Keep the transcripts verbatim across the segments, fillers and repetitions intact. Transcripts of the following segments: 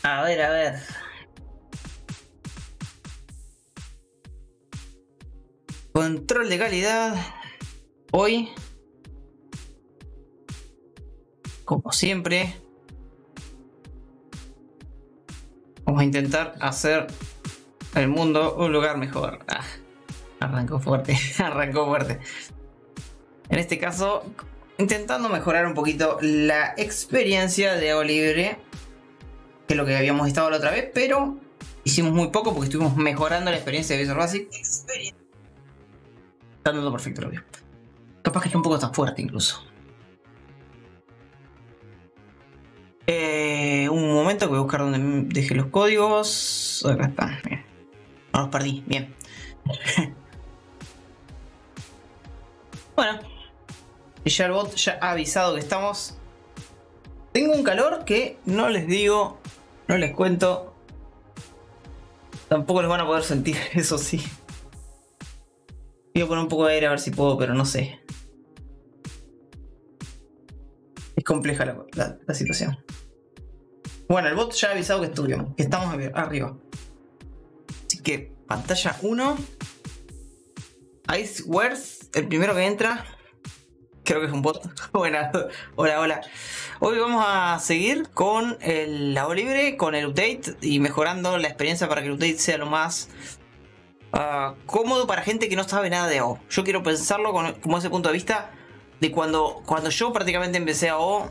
A ver, a ver. Control de calidad. Hoy, como siempre, vamos a intentar hacer el mundo un lugar mejor. Ah, arrancó fuerte, arrancó fuerte. En este caso, intentando mejorar un poquito la experiencia de Olibre, que es lo que habíamos estado la otra vez, pero hicimos muy poco porque estuvimos mejorando la experiencia de Visual Basic. Experiencia. Está andando perfecto el audio. Capaz que es un poco tan fuerte incluso. Eh, un momento que voy a buscar donde dejé los códigos. Acá están. Bien. No los perdí. Bien. Bueno. Y ya el bot ya ha avisado que estamos. Tengo un calor que no les digo. No les cuento. Tampoco los van a poder sentir, eso sí. Voy a poner un poco de aire a ver si puedo, pero no sé. Es compleja la, la, la situación. Bueno, el bot ya ha avisado que estuvimos, que estamos arriba. Así que pantalla uno. Icewares, el primero que entra. Creo que es un bot. Buena. Hola, hola. Hoy vamos a seguir con el, la Olibre, con el update y mejorando la experiencia para que el update sea lo más uh, cómodo para gente que no sabe nada de A O. Yo quiero pensarlo con, como ese punto de vista de cuando, cuando yo prácticamente empecé a O.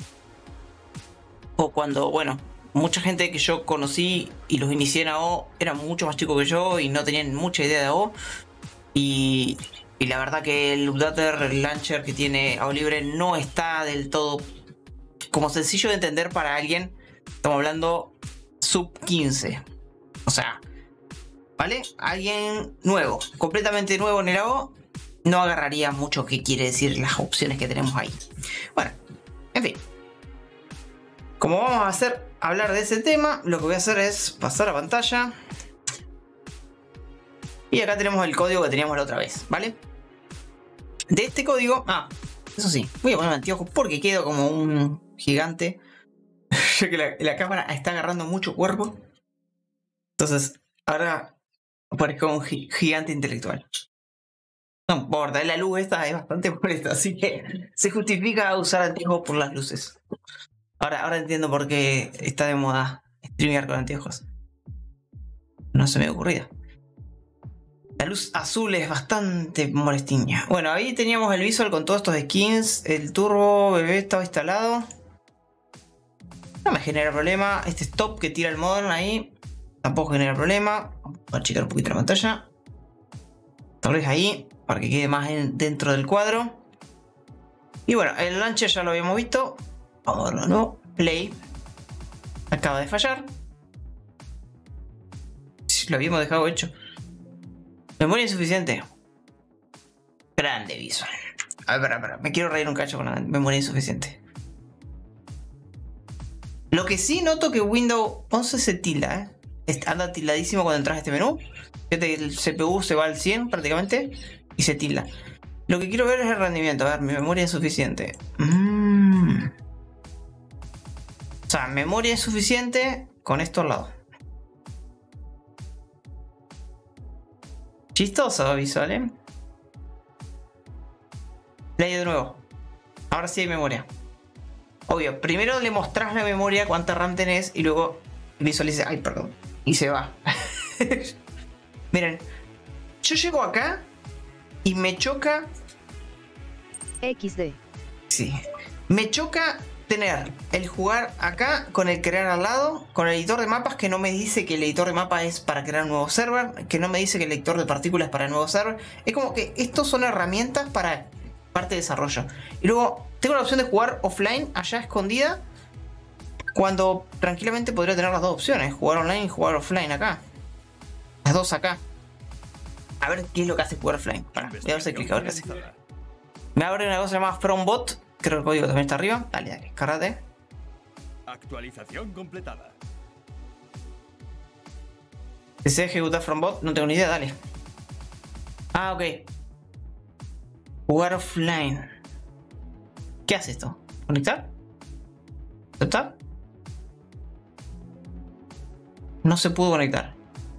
O cuando, bueno, mucha gente que yo conocí y los inicié en A O eran mucho más chicos que yo y no tenían mucha idea de A O. Y... Y la verdad que el updater, el launcher que tiene A O Libre no está del todo como sencillo de entender para alguien. Estamos hablando sub quince. O sea, ¿vale? Alguien nuevo, completamente nuevo en el A O, no agarraría mucho qué quiere decir las opciones que tenemos ahí. Bueno, en fin. Como vamos a hacer hablar de ese tema, lo que voy a hacer es pasar a pantalla. Y acá tenemos el código que teníamos la otra vez, ¿vale? De este código... Ah, eso sí, voy a ponerme anteojos porque quedo como un gigante. Ya que la, la cámara está agarrando mucho cuerpo. Entonces, ahora parezco un gi gigante intelectual. No importa, la luz esta es bastante molesta, así que se justifica usar anteojos por las luces. Ahora, ahora entiendo por qué está de moda streamear con anteojos. No se me ocurría. La luz azul es bastante molestiña. Bueno, ahí teníamos el visual con todos estos skins. El turbo bebé estaba instalado. No me genera problema. Este stop que tira el modern ahí tampoco genera problema. Vamos a achicar un poquito la pantalla. Tal vez ahí, para que quede más en, dentro del cuadro. Y bueno, el launcher ya lo habíamos visto. Vamos a verlo de nuevo. Play. Acaba de fallar. Lo habíamos dejado hecho. Memoria insuficiente. Grande visual. A ver, espera, espera. Me quiero reír un cacho con la memoria insuficiente. Lo que sí noto que Windows once se tilda, ¿eh? Anda tildadísimo cuando entras a este menú. El C P U se va al cien prácticamente y se tilda. Lo que quiero ver es el rendimiento. A ver, mi memoria insuficiente. Mm. O sea, memoria insuficiente con esto al lado. Chistoso visual, ¿eh? Play de nuevo. Ahora sí hay memoria. Obvio, primero le mostrás la memoria, cuánta RAM tenés y luego visualiza. Ay, perdón. Y se va. Miren, yo llego acá y me choca. equis de. Sí. Me choca tener el jugar acá con el crear al lado, con el editor de mapas que no me dice que el editor de mapas es para crear un nuevo server, que no me dice que el lector de partículas es para el nuevo server. Es como que estos son herramientas para parte de desarrollo. Y luego tengo la opción de jugar offline allá escondida, cuando tranquilamente podría tener las dos opciones, jugar online y jugar offline acá. Las dos acá. A ver qué es lo que hace jugar offline. Para, voy a ver si clic a ver qué hace. Me abre una cosa llamada FromBot. Creo que el código también está arriba. Dale, dale, cárgate. Actualización completada. ¿Desea ejecutar FromBot? No tengo ni idea, dale. Ah, ok. Jugar offline. ¿Qué hace esto? ¿Conectar? ¿Aceptar? No se pudo conectar.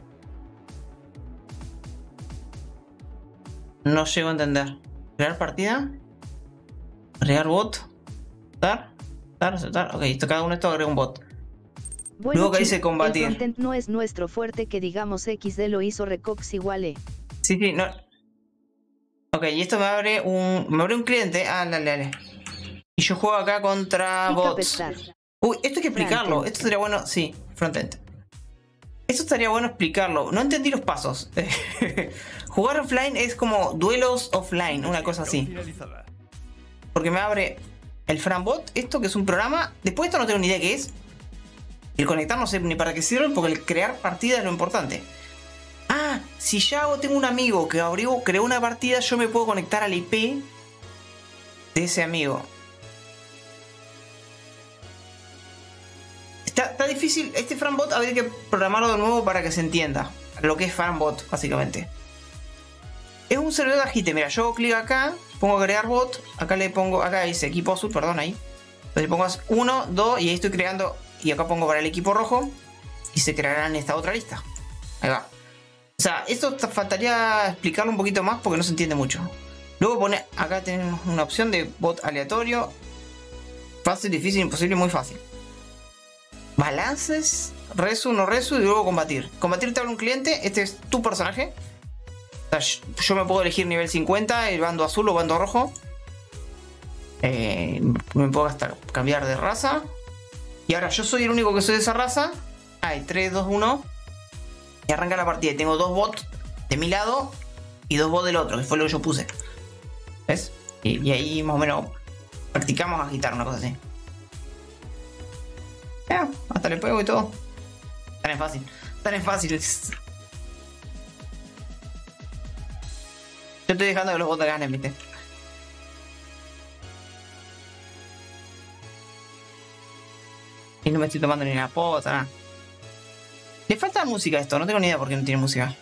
No llego a entender. Crear partida. Agregar bot. Aceptar. Aceptar, aceptar. Ok, esto, cada uno de estos agrega un bot. Bueno, Luego que chicos, dice combatir. el frontend no es nuestro fuerte, que digamos equis de lo hizo Recox igual e. Sí, sí, no. Ok, y esto me abre un. Me abre un cliente. Ah, dale, dale. Y yo juego acá contra Pick up bots. start. Uy, esto hay que explicarlo. Frontend. Esto sería bueno. Sí, frontend. Esto estaría bueno explicarlo. No entendí los pasos. Jugar offline es como duelos offline, una cosa así. Finalizada. Porque me abre el FranBot, esto que es un programa. Después esto no tengo ni idea qué es. El conectar no sé ni para qué sirve, porque el crear partida es lo importante. Ah, si ya hago, tengo un amigo que abrió, creó una partida, yo me puedo conectar al I P de ese amigo. Está, está difícil, este FranBot habría que programarlo de nuevo para que se entienda lo que es FranBot, básicamente. Es un servidor de agite, mira, yo hago clic acá, pongo agregar bot, acá le pongo, acá dice equipo azul, perdón, ahí. Entonces le pongo uno, dos y ahí estoy creando, y acá pongo para el equipo rojo y se creará en esta otra lista. Ahí va. O sea, esto faltaría explicarlo un poquito más porque no se entiende mucho. Luego pone, acá tenemos una opción de bot aleatorio. Fácil, difícil, imposible y muy fácil. Balances, resu, no resu y luego combatir. Combatir te abre un cliente, este es tu personaje. O sea, yo me puedo elegir nivel cincuenta, el bando azul o bando rojo. Eh, me puedo hasta cambiar de raza. Y ahora yo soy el único que soy de esa raza. Hay tres, dos, uno. Y arranca la partida. Y tengo dos bots de mi lado y dos bots del otro, que fue lo que yo puse. ¿Ves? Y, y ahí más o menos practicamos a agitar, una cosa así. Ya, hasta le pego y todo. Tan es fácil. Tan es fácil. Yo estoy dejando que los bots ganen, ¿viste? Y no me estoy tomando ni la pota, nada. Le falta música a esto, no tengo ni idea por qué no tiene música.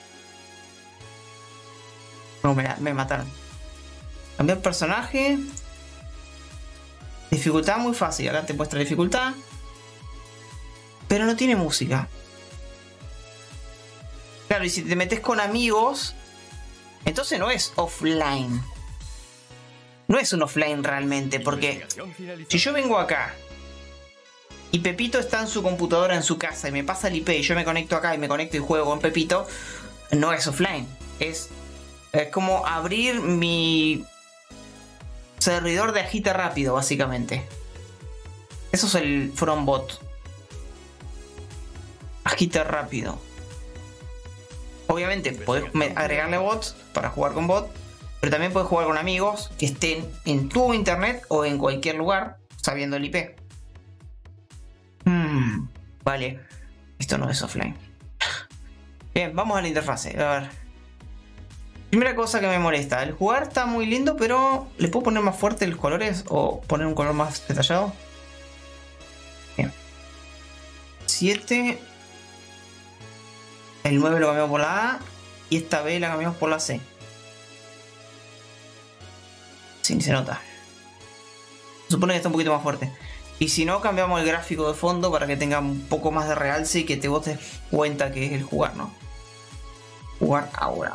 No, me, me mataron. Cambiar personaje. Dificultad muy fácil, acá te muestra dificultad. Pero no tiene música. Claro, y si te metes con amigos, entonces no es offline. No es un offline realmente, porque si yo vengo acá y Pepito está en su computadora en su casa y me pasa el I P y yo me conecto acá y me conecto y juego con Pepito, no es offline. Es, es como abrir mi servidor de agite rápido, básicamente. Eso es el FranBot. Agite rápido. Obviamente podés agregarle bots para jugar con bot, pero también puedes jugar con amigos que estén en tu internet o en cualquier lugar sabiendo el I P. Hmm, vale, esto no es offline. Bien, vamos a la interfase. A ver. Primera cosa que me molesta. El jugar está muy lindo, pero ¿le puedo poner más fuerte los colores o poner un color más detallado? Bien. siete. El nueve lo cambiamos por la A. Y esta B la cambiamos por la C. Sí, se nota. Se supone que está un poquito más fuerte. Y si no, cambiamos el gráfico de fondo para que tenga un poco más de realce y que te vos te des cuenta que es el jugar, ¿no? Jugar ahora.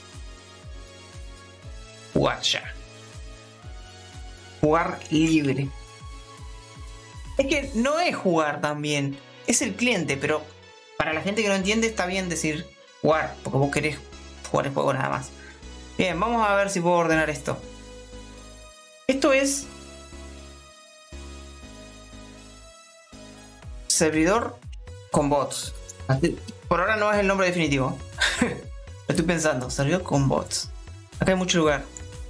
Jugar ya. Jugar libre. Es que no es jugar también. Es el cliente, pero para la gente que no entiende está bien decir jugar, porque vos querés jugar el juego nada más. Bien, vamos a ver si puedo ordenar esto. Esto es servidor con bots. Por ahora no es el nombre definitivo. Lo estoy pensando. Servidor con bots. Acá hay mucho lugar.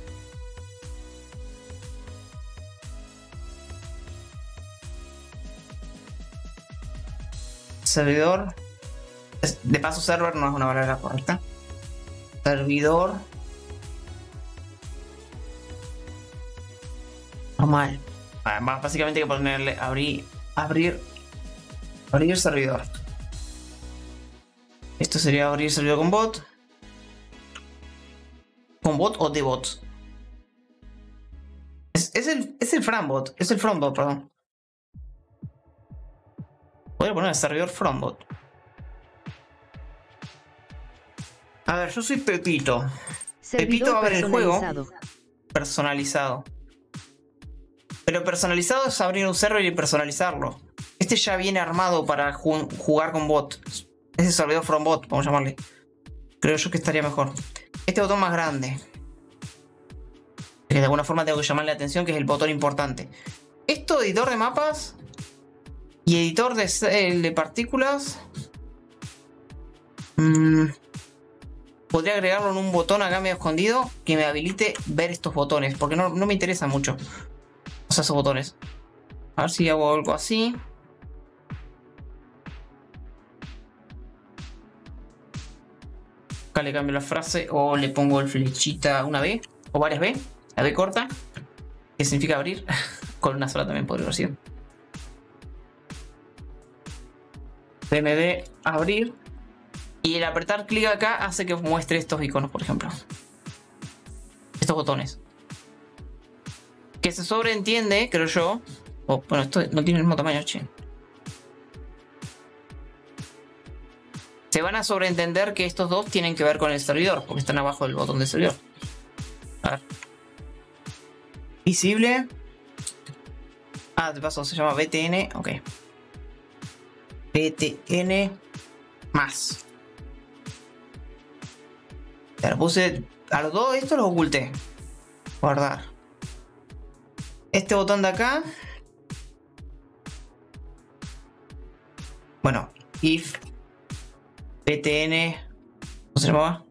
Servidor. De paso, server no es una palabra correcta. Servidor. Normal. Básicamente hay que ponerle abrir. Abrir. Abrir servidor. Esto sería abrir servidor con bot. ¿Con bot o de bot? Es, es el, es el FranBot. Es el FranBot, perdón. Voy a poner el servidor FranBot. A ver, yo soy Pepito. Servidor Pepito va a ver el juego personalizado. personalizado. Pero personalizado es abrir un server y personalizarlo. Este ya viene armado para ju jugar con bot. Ese servidor from bot, vamos a llamarle. Creo yo que estaría mejor. Este botón más grande, que de alguna forma tengo que llamarle la atención, que es el botón importante. Esto, editor de mapas y editor de, eh, de partículas. Mmm... Podría agregarlo en un botón acá medio escondido que me habilite ver estos botones, porque no, no me interesa mucho. O sea, esos botones. A ver si hago algo así. Acá le cambio la frase o le pongo el flechita una B o varias B. La B corta, que significa abrir. Con una sola también podría decir. C M D abrir. Y el apretar clic acá hace que muestre estos iconos, por ejemplo. Estos botones. Que se sobreentiende, creo yo. Oh, bueno, esto no tiene el mismo tamaño, che. Se van a sobreentender que estos dos tienen que ver con el servidor, porque están abajo del botón de servidor. A ver. Visible. Ah, de paso se llama B T N. Ok. B T N más. Pero puse a los dos, esto los oculté. Guardar. Este botón de acá. Bueno, if btn, ¿cómo se llamaba?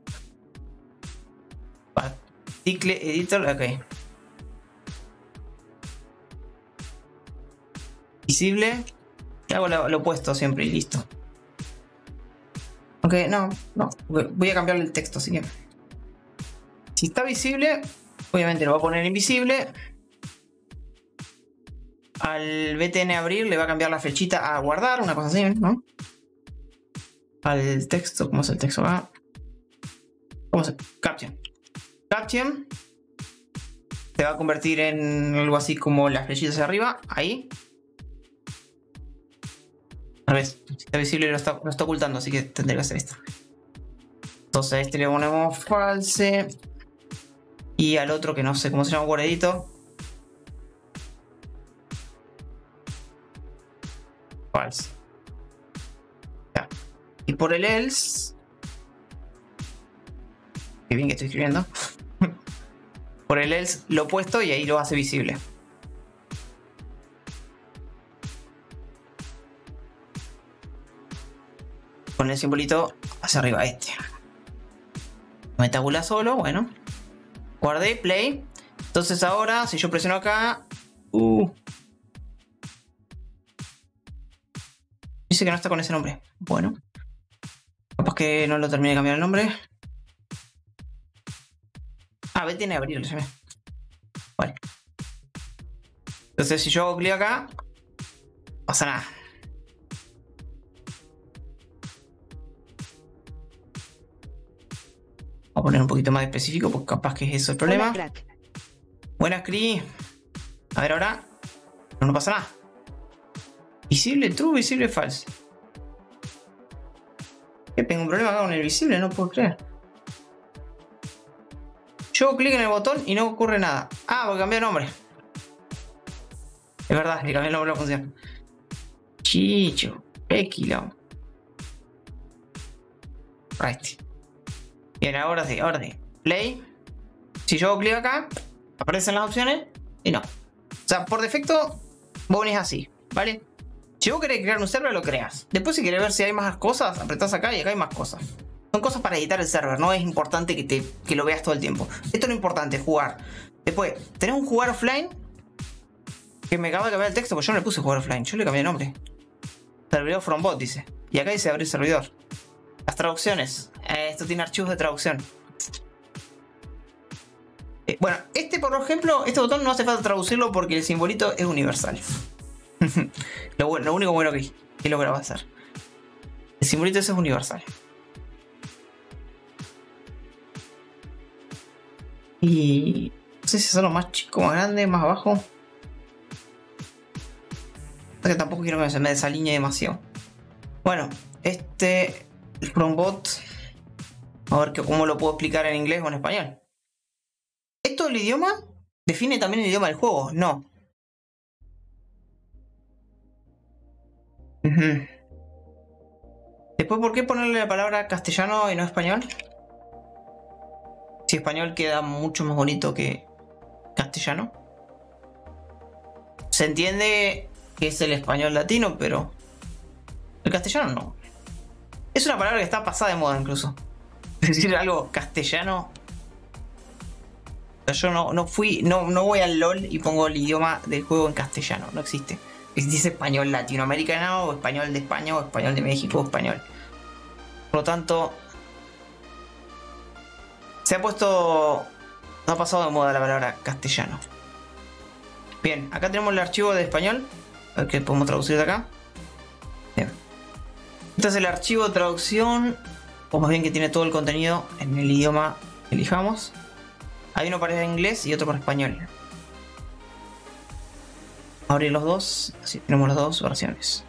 Particle editor, ok. Visible. Y hago lo, lo opuesto siempre y listo. Ok, no, no. Voy a cambiarle el texto, así que. Si está visible, obviamente lo va a poner invisible. Al B T N abrir le va a cambiar la flechita a guardar, una cosa así, ¿no? Al texto, ¿cómo es el texto acá? ¿Cómo se? Caption. Caption. Se va a convertir en algo así como las flechitas hacia arriba, ahí. A ver, si está visible lo está, lo está ocultando, así que tendré que hacer esto. Entonces a este le ponemos false. Y al otro que no sé cómo se llama, guardadito. False. Ya. Y por el else. Qué bien que estoy escribiendo. Por el else lo he puesto y ahí lo hace visible. Con el simbolito hacia arriba, este. Me tabula solo, bueno. Guardé, play. Entonces ahora, si yo presiono acá. Uh, dice que no está con ese nombre. Bueno. Capaz que no lo termine de cambiar el nombre. Ah, B tiene que abrirlo, se ve. Vale. Entonces si yo hago clic acá, no pasa nada. Voy a poner un poquito más específico porque capaz que es eso el problema. Hola, crack. Buenas, Cri. A ver ahora. No, no pasa nada. Visible, true, visible, false. Que tengo un problema acá con el visible, no puedo creer. Yo hago clic en el botón y no ocurre nada. Ah, porque cambié de nombre. Es verdad, le cambié el nombre a la función. Chicho, qué quilombo. Right. Bien, ahora sí, ahora sí. Play. Si yo hago clic acá, aparecen las opciones y no. O sea, por defecto, vos venís así, ¿vale? Si vos querés crear un server, lo creas. Después, si querés ver si hay más cosas, apretás acá y acá hay más cosas. Son cosas para editar el server, no es importante que, te, que lo veas todo el tiempo. Esto es lo importante, jugar. Después, tenés un jugar offline. Que me acaba de cambiar el texto, porque yo no le puse jugar offline, yo le cambié el nombre. Servidor from bot, dice. Y acá dice abrir servidor. Las traducciones. Eh, esto tiene archivos de traducción. Eh, bueno, este por ejemplo, este botón no hace falta traducirlo porque el simbolito es universal. lo, bueno, lo único bueno que he logrado hacer. El simbolito ese es universal. Y no sé si son los más chicos, más grandes, más abajo. Porque tampoco quiero que se me desalinee demasiado. Bueno, este el from bot A ver que, cómo lo puedo explicar en inglés o en español. ¿Esto del idioma define también el idioma del juego? No. Uh-huh. Después, ¿por qué ponerle la palabra castellano y no español? Si español queda mucho más bonito que castellano. Se entiende que es el español latino, pero el castellano no. Es una palabra que está pasada de moda incluso. Es decir, algo castellano. Yo no, no fui, no, no voy al LOL y pongo el idioma del juego en castellano. No existe. Dice español latinoamericano, o español de España, o español de México, o español. Por lo tanto, se ha puesto, no ha pasado de moda la palabra castellano. Bien, acá tenemos el archivo de español, a ver qué podemos traducir de acá. Bien. Este es el archivo de traducción, o más bien que tiene todo el contenido en el idioma que elijamos. Hay uno para inglés y otro para español. Abrir los dos, así tenemos las dos versiones.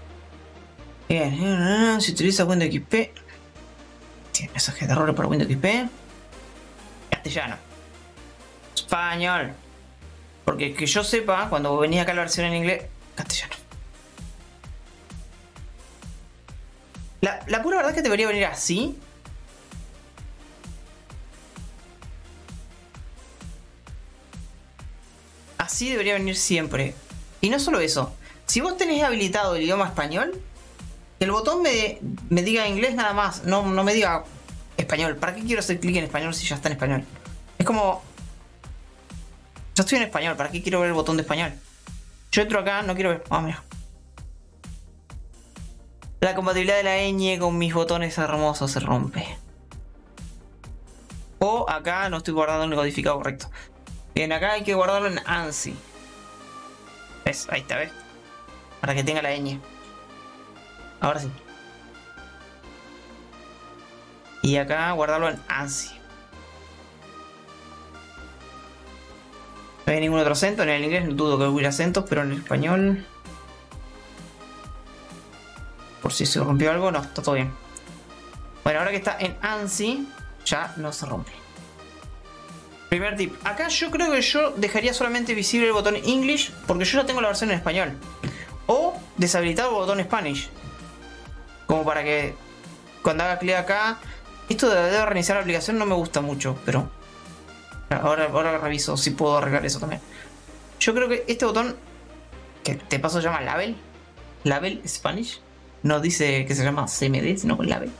Bien, se utiliza Windows X P. Tiene mensaje de error para Windows X P. Castellano. Español. Porque que yo sepa, cuando venía acá la versión en inglés, castellano. La, la pura verdad es que debería venir así. Así debería venir siempre. Y no solo eso. Si vos tenés habilitado el idioma español, que el botón me, me diga inglés nada más. No, no me diga español. ¿Para qué quiero hacer clic en español si ya está en español? Es como... Yo estoy en español. ¿Para qué quiero ver el botón de español? Yo entro acá, no quiero ver... Ah, mira. La compatibilidad de la ñ con mis botones hermosos se rompe. O acá no estoy guardando el codificado correcto. Bien, acá hay que guardarlo en ANSI. ¿Ves? Ahí está, ¿ves? Para que tenga la ñ. Ahora sí. Y acá guardarlo en ANSI. No hay ningún otro acento. En el inglés no dudo que hubiera acentos, pero en el español... Por si se rompió algo, no, está todo bien. Bueno, ahora que está en ANSI, ya no se rompe. Primer tip. Acá yo creo que yo dejaría solamente visible el botón English, porque yo ya tengo la versión en español. O deshabilitar el botón Spanish. Como para que cuando haga clic acá... Esto de, de reiniciar la aplicación no me gusta mucho, pero... Ahora, ahora reviso si puedo arreglar eso también. Yo creo que este botón, que de paso se llama Label. Label Spanish. No dice que se llama C M D, sino con Label.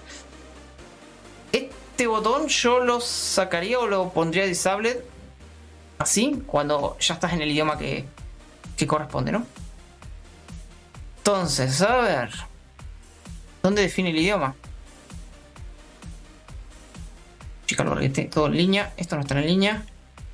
Este botón yo lo sacaría o lo pondría disabled. Así, cuando ya estás en el idioma que, que corresponde, ¿no? Entonces, a ver. ¿Dónde define el idioma? Chica, lo esté todo en línea. Esto no está en línea.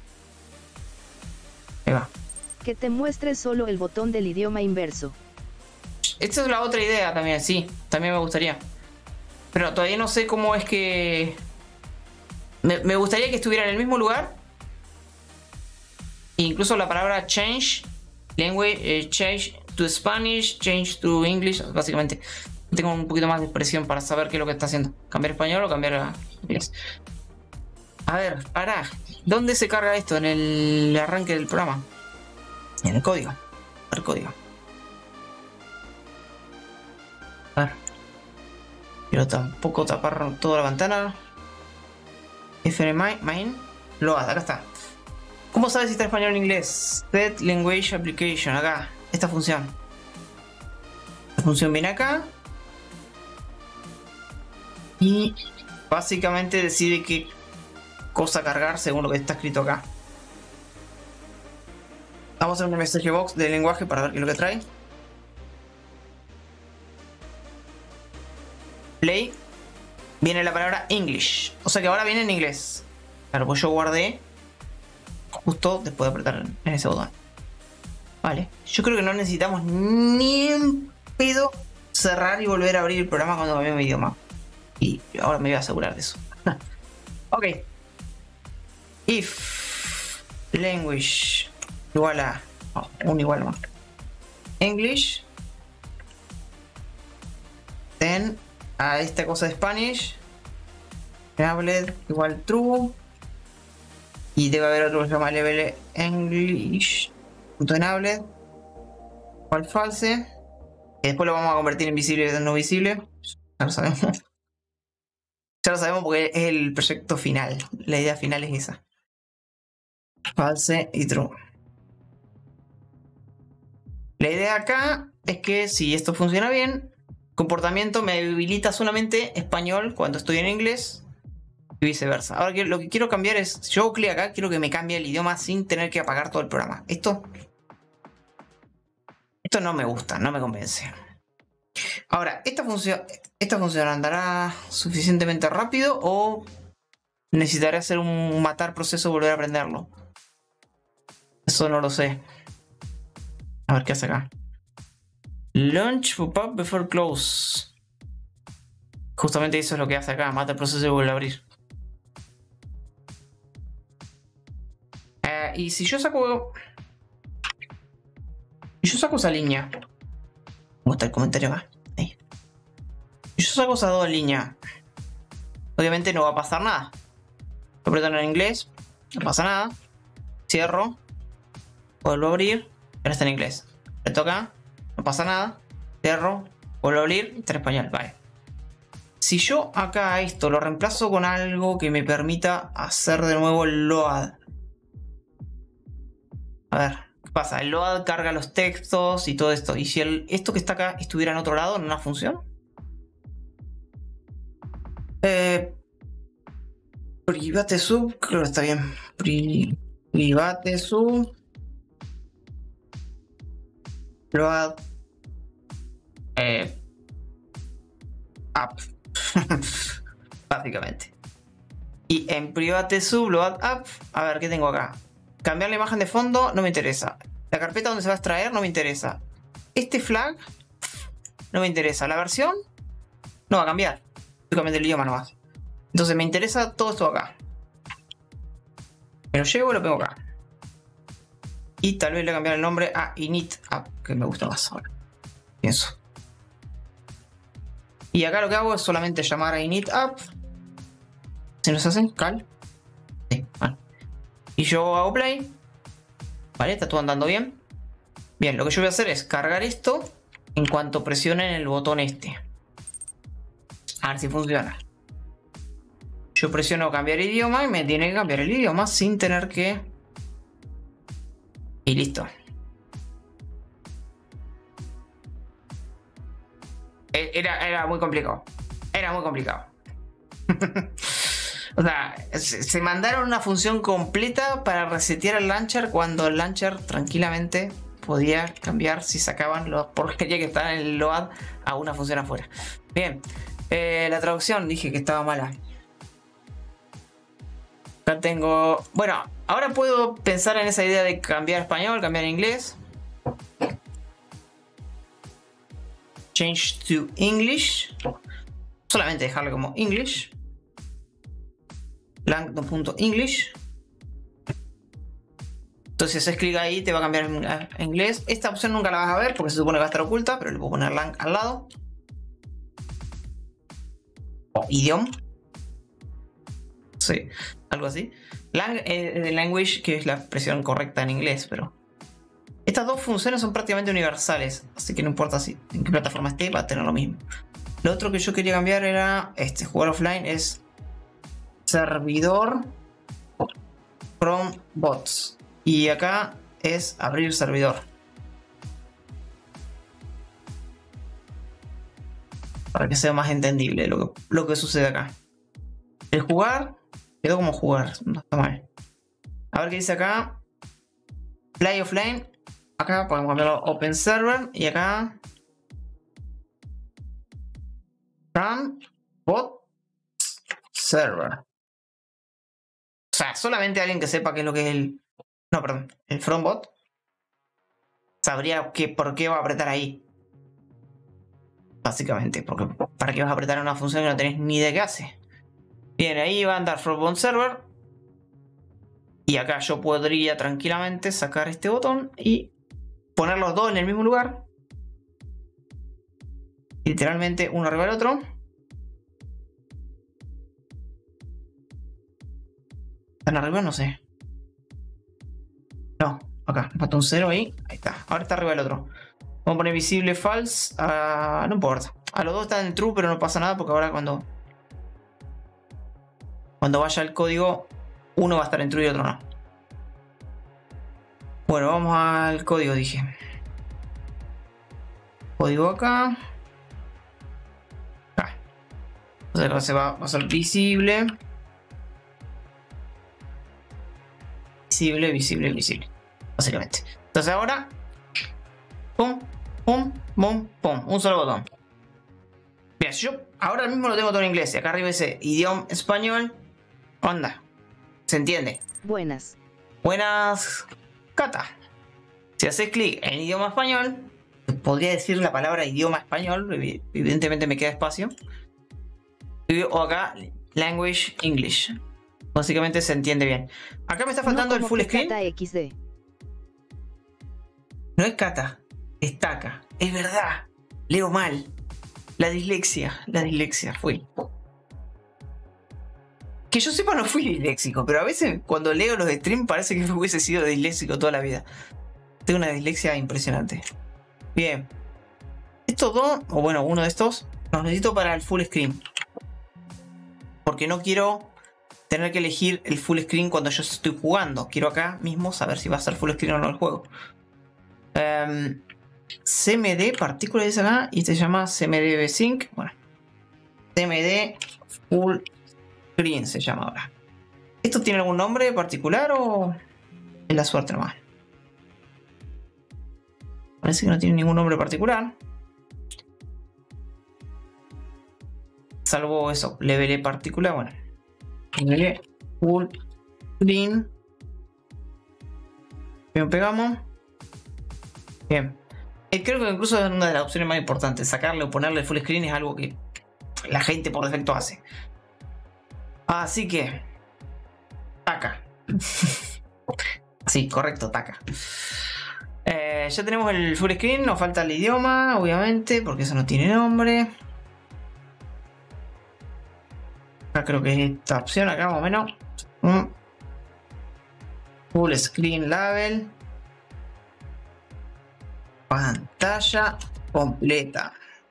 Ahí va. Que te muestre solo el botón del idioma inverso. Esta es la otra idea también, sí. También me gustaría. Pero todavía no sé cómo es que... Me, me gustaría que estuviera en el mismo lugar. Incluso la palabra change language, eh, change to Spanish, change to English, básicamente. Tengo un poquito más de expresión para saber qué es lo que está haciendo. Cambiar español o cambiar a inglés. A ver, pará. ¿Dónde se carga esto? En el arranque del programa. En el código. El código. A ver. Quiero tampoco tapar toda la ventana. F N main. Load, acá está. ¿Cómo sabes si está en español o en inglés? Set Language Application. Acá. Esta función. La función viene acá. Y básicamente decide qué cosa cargar según lo que está escrito acá. Vamos a hacer un message box de lenguaje para ver qué es lo que trae. Play. Viene la palabra English. O sea que ahora viene en inglés. Claro, pues yo guardé justo después de apretar en ese botón. Vale. Yo creo que no necesitamos ni en pedo cerrar y volver a abrir el programa cuando cambiemos mi idioma. Y ahora me voy a asegurar de eso. Ok. If language igual a... Oh, un igual más. English. Then a esta cosa de Spanish. Enabled igual true. Y debe haber otro que se llama level English. Punto enabled. Igual false. Y después lo vamos a convertir en visible y no visible. Ya lo sabemos. Ya lo sabemos porque es el proyecto final. La idea final es esa. False y true. La idea acá es que si esto funciona bien, comportamiento me habilita solamente español cuando estoy en inglés y viceversa. Ahora lo que quiero cambiar es, si yo hago clic acá, quiero que me cambie el idioma sin tener que apagar todo el programa. Esto, esto no me gusta, no me convence. Ahora, ¿esta función, esta función andará suficientemente rápido o necesitaré hacer un matar proceso y volver a aprenderlo? Eso no lo sé. A ver qué hace acá. Launch pop-up before close. Justamente eso es lo que hace acá. Mata el proceso y vuelve a abrir. Eh, y si yo saco... Si yo saco esa línea... ¿Cómo está el comentario acá? Ahí. Si yo saco esas dos líneas... Obviamente no va a pasar nada. Aprieto en inglés. No pasa nada. Cierro. Vuelvo a abrir. Ahora está en inglés. Le toca. No pasa nada. Cierro. Vuelvo a abrir. Está en español. Vale. Si yo acá esto lo reemplazo con algo que me permita hacer de nuevo el load. A ver. ¿Qué pasa? El load carga los textos y todo esto. Y si el, esto que está acá estuviera en otro lado, en una función. Eh, private sub. Creo que está bien. Pri, private sub. Load eh, up. Básicamente. Y en private sub load up. A ver, ¿qué tengo acá? Cambiar la imagen de fondo no me interesa. La carpeta donde se va a extraer no me interesa. Este flag no me interesa. La versión no va a cambiar. Estoy cambiando el idioma nomás. Entonces me interesa todo esto acá. Me lo llevo y lo pongo acá. Y tal vez le cambiar el nombre a init app, que me gusta más ahora. Pienso. Y acá lo que hago es solamente llamar a init app. ¿Se nos hacen? Cal. Sí, vale. Y yo hago play. Vale, está todo andando bien. Bien, lo que yo voy a hacer es cargar esto en cuanto presione el botón este. A ver si funciona. Yo presiono cambiar idioma y me tiene que cambiar el idioma sin tener que... Y listo. Era, era muy complicado. Era muy complicado. O sea, se, se mandaron una función completa para resetear el launcher cuando el launcher tranquilamente podía cambiar si sacaban los porquería que estaban en el load a una función afuera. Bien. Eh, la traducción dije que estaba mala. Acá tengo... Bueno, ahora puedo pensar en esa idea de cambiar a español, cambiar a inglés. Change to English. Solamente dejarlo como English. Lang.english. Entonces si haces clic ahí te va a cambiar a inglés. Esta opción nunca la vas a ver porque se supone que va a estar oculta, pero le puedo poner lang al lado. O idioma. Sí, algo así. Lang, eh, language, que es la expresión correcta en inglés, pero... Estas dos funciones son prácticamente universales, así que no importa si en qué plataforma esté, va a tener lo mismo. Lo otro que yo quería cambiar era, este, jugar offline es servidor from bots. Y acá es abrir servidor. Para que sea más entendible lo que, lo que sucede acá. El jugar quedó como jugar, no está mal. A ver qué dice acá. Play offline. Acá podemos cambiarlo a Open Server. Y acá From Bot Server. O sea, solamente alguien que sepa qué es lo que es el... No, perdón. El From Bot sabría que, por qué va a apretar ahí. Básicamente. Porque ¿para qué vas a apretar una función que no tenés ni idea qué hace? Bien, ahí va a andar From Bot Server. Y acá yo podría tranquilamente sacar este botón y poner los dos en el mismo lugar. Literalmente uno arriba del otro. ¿Están arriba? No sé. No, acá. Me falta un cero ahí. Ahí está. Ahora está arriba el otro. Vamos a poner visible false. Uh, no importa. A los dos están en true, pero no pasa nada porque ahora cuando... Cuando vaya el código, uno va a estar en true y otro no. Bueno, vamos al código, dije. Código acá. Acá. Entonces ahora se va, va a ser visible. Visible, visible, visible. Básicamente. Entonces ahora. Pum, pum, pum, pum. Un solo botón. Mira, yo ahora mismo lo tengo todo en inglés. Y acá arriba dice idioma español. Onda. ¿Se entiende? Buenas. Buenas, Cata. Si haces clic en idioma español, podría decir la palabra idioma español. Evidentemente me queda espacio. O acá, language English. Básicamente se entiende bien. Acá me está faltando no el full screen. Cata equis de. No es Cata, es Taca. Es verdad. Leo mal. La dislexia. La dislexia. Fui. Que yo sepa no fui disléxico, pero a veces cuando leo los streams parece que hubiese sido disléxico toda la vida. Tengo una dislexia impresionante. Bien. Estos dos, o bueno, uno de estos, los necesito para el full screen. Porque no quiero tener que elegir el full screen cuando yo estoy jugando. Quiero acá mismo saber si va a ser full screen o no el juego. Um, C M D, partícula dice acá, y se llama C M D V-Sync. Bueno. C M D Full Screen se llama ahora. ¿Esto tiene algún nombre particular o es la suerte nomás? Parece que no tiene ningún nombre particular. Salvo eso, level partícula, bueno. Level Full Screen. Bien, pegamos. Bien. Eh, creo que incluso es una de las opciones más importantes. Sacarle o ponerle full screen es algo que la gente por defecto hace. Así que... Taca. Sí, correcto, taca. Eh, ya tenemos el full screen. Nos falta el idioma, obviamente, porque eso no tiene nombre. Acá creo que es esta opción, acá más o menos. Mm. Full screen label. Pantalla completa.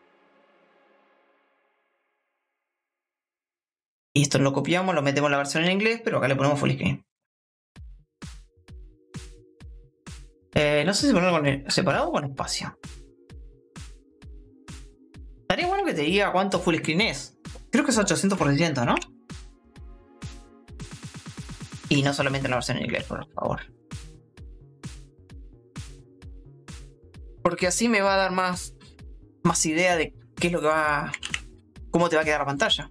Y esto lo copiamos, lo metemos en la versión en inglés, pero acá le ponemos full screen. Eh, no sé si ponerlo con el, separado o con espacio. Estaría bueno que te diga cuánto full screen es. Creo que es ochocientos por ciento, ¿no? Y no solamente en la versión en inglés, por favor. Porque así me va a dar más, más idea de qué es lo que va... Cómo te va a quedar la pantalla.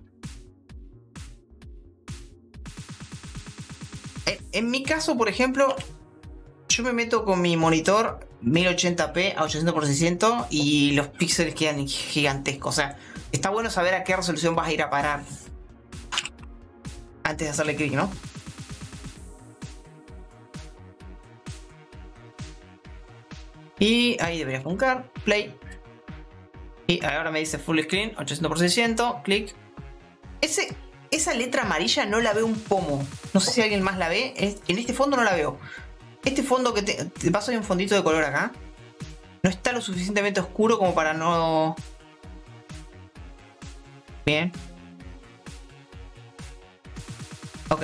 En, en mi caso, por ejemplo, yo me meto con mi monitor mil ochenta p a ochocientos por ciento y los píxeles quedan gigantescos. O sea, está bueno saber a qué resolución vas a ir a parar antes de hacerle clic, ¿no? Y ahí debería funcar. Play. Y ahora me dice full screen, ochocientos por ciento. Clic. Ese, esa letra amarilla no la veo un pomo. No sé si alguien más la ve. En este fondo no la veo. Este fondo que te, te paso hay un fondito de color acá. No está lo suficientemente oscuro como para no... Bien. Ok.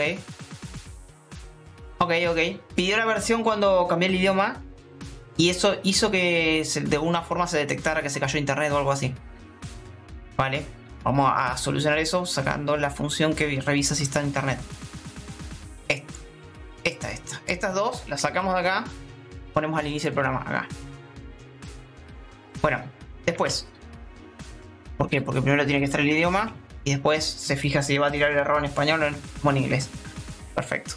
Ok, ok. Pidió la versión cuando cambié el idioma. Y eso hizo que se, de alguna forma se detectara que se cayó internet o algo así. Vale. Vamos a solucionar eso sacando la función que revisa si está en internet. Esta, esta, esta. Estas dos las sacamos de acá. Ponemos al inicio del programa acá. Bueno, después. ¿Por qué? Porque primero tiene que estar el idioma. Y después se fija si va a tirar el error en español o en inglés. Perfecto.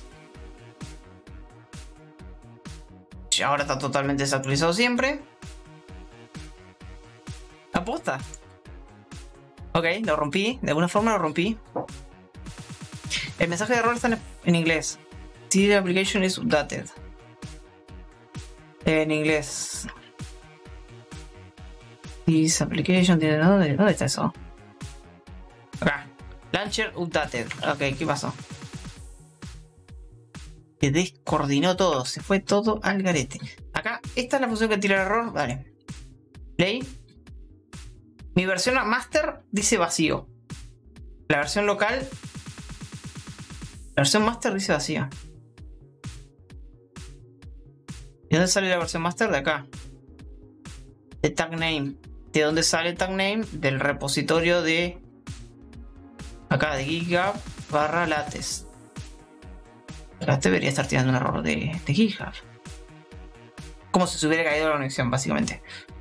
Ahora está totalmente desactualizado siempre. Aposta. Ok, lo rompí. De alguna forma lo rompí. El mensaje de error está en, en inglés. Si the application is updated. En inglés. This application tiene... ¿Dónde, ¿Dónde está eso? Acá. Launcher updated. Ok, ¿qué pasó? Se descoordinó todo. Se fue todo al garete. Acá, esta es la función que tira el error. Vale. Play. Mi versión master dice vacío. La versión local. La versión master dice vacío. ¿De dónde sale la versión master? De acá. De tag name. ¿De dónde sale tag name? Del repositorio de. Acá, de GitHub barra latest. Acá debería estar tirando un error de, de GitHub. Como si se hubiera caído la conexión, básicamente.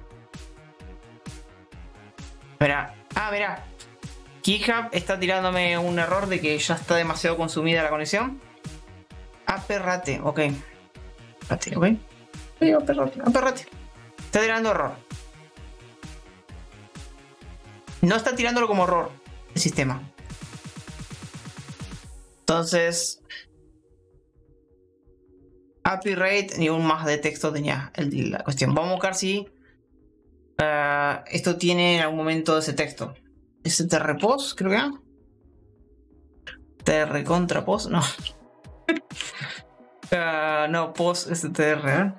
Mirá. Ah, mirá. GitHub está tirándome un error de que ya está demasiado consumida la conexión. Aperrate, ok. Aperrate, ok. Sí, aperrate, aperrate. Está tirando error. No está tirándolo como error el sistema. Entonces, A P I rate ni un más de texto tenía el, la cuestión. Vamos a buscar si uh, esto tiene en algún momento ese texto. ¿Es trpost? Creo que era. Tr contra post, no. uh, no, post str, ¿eh?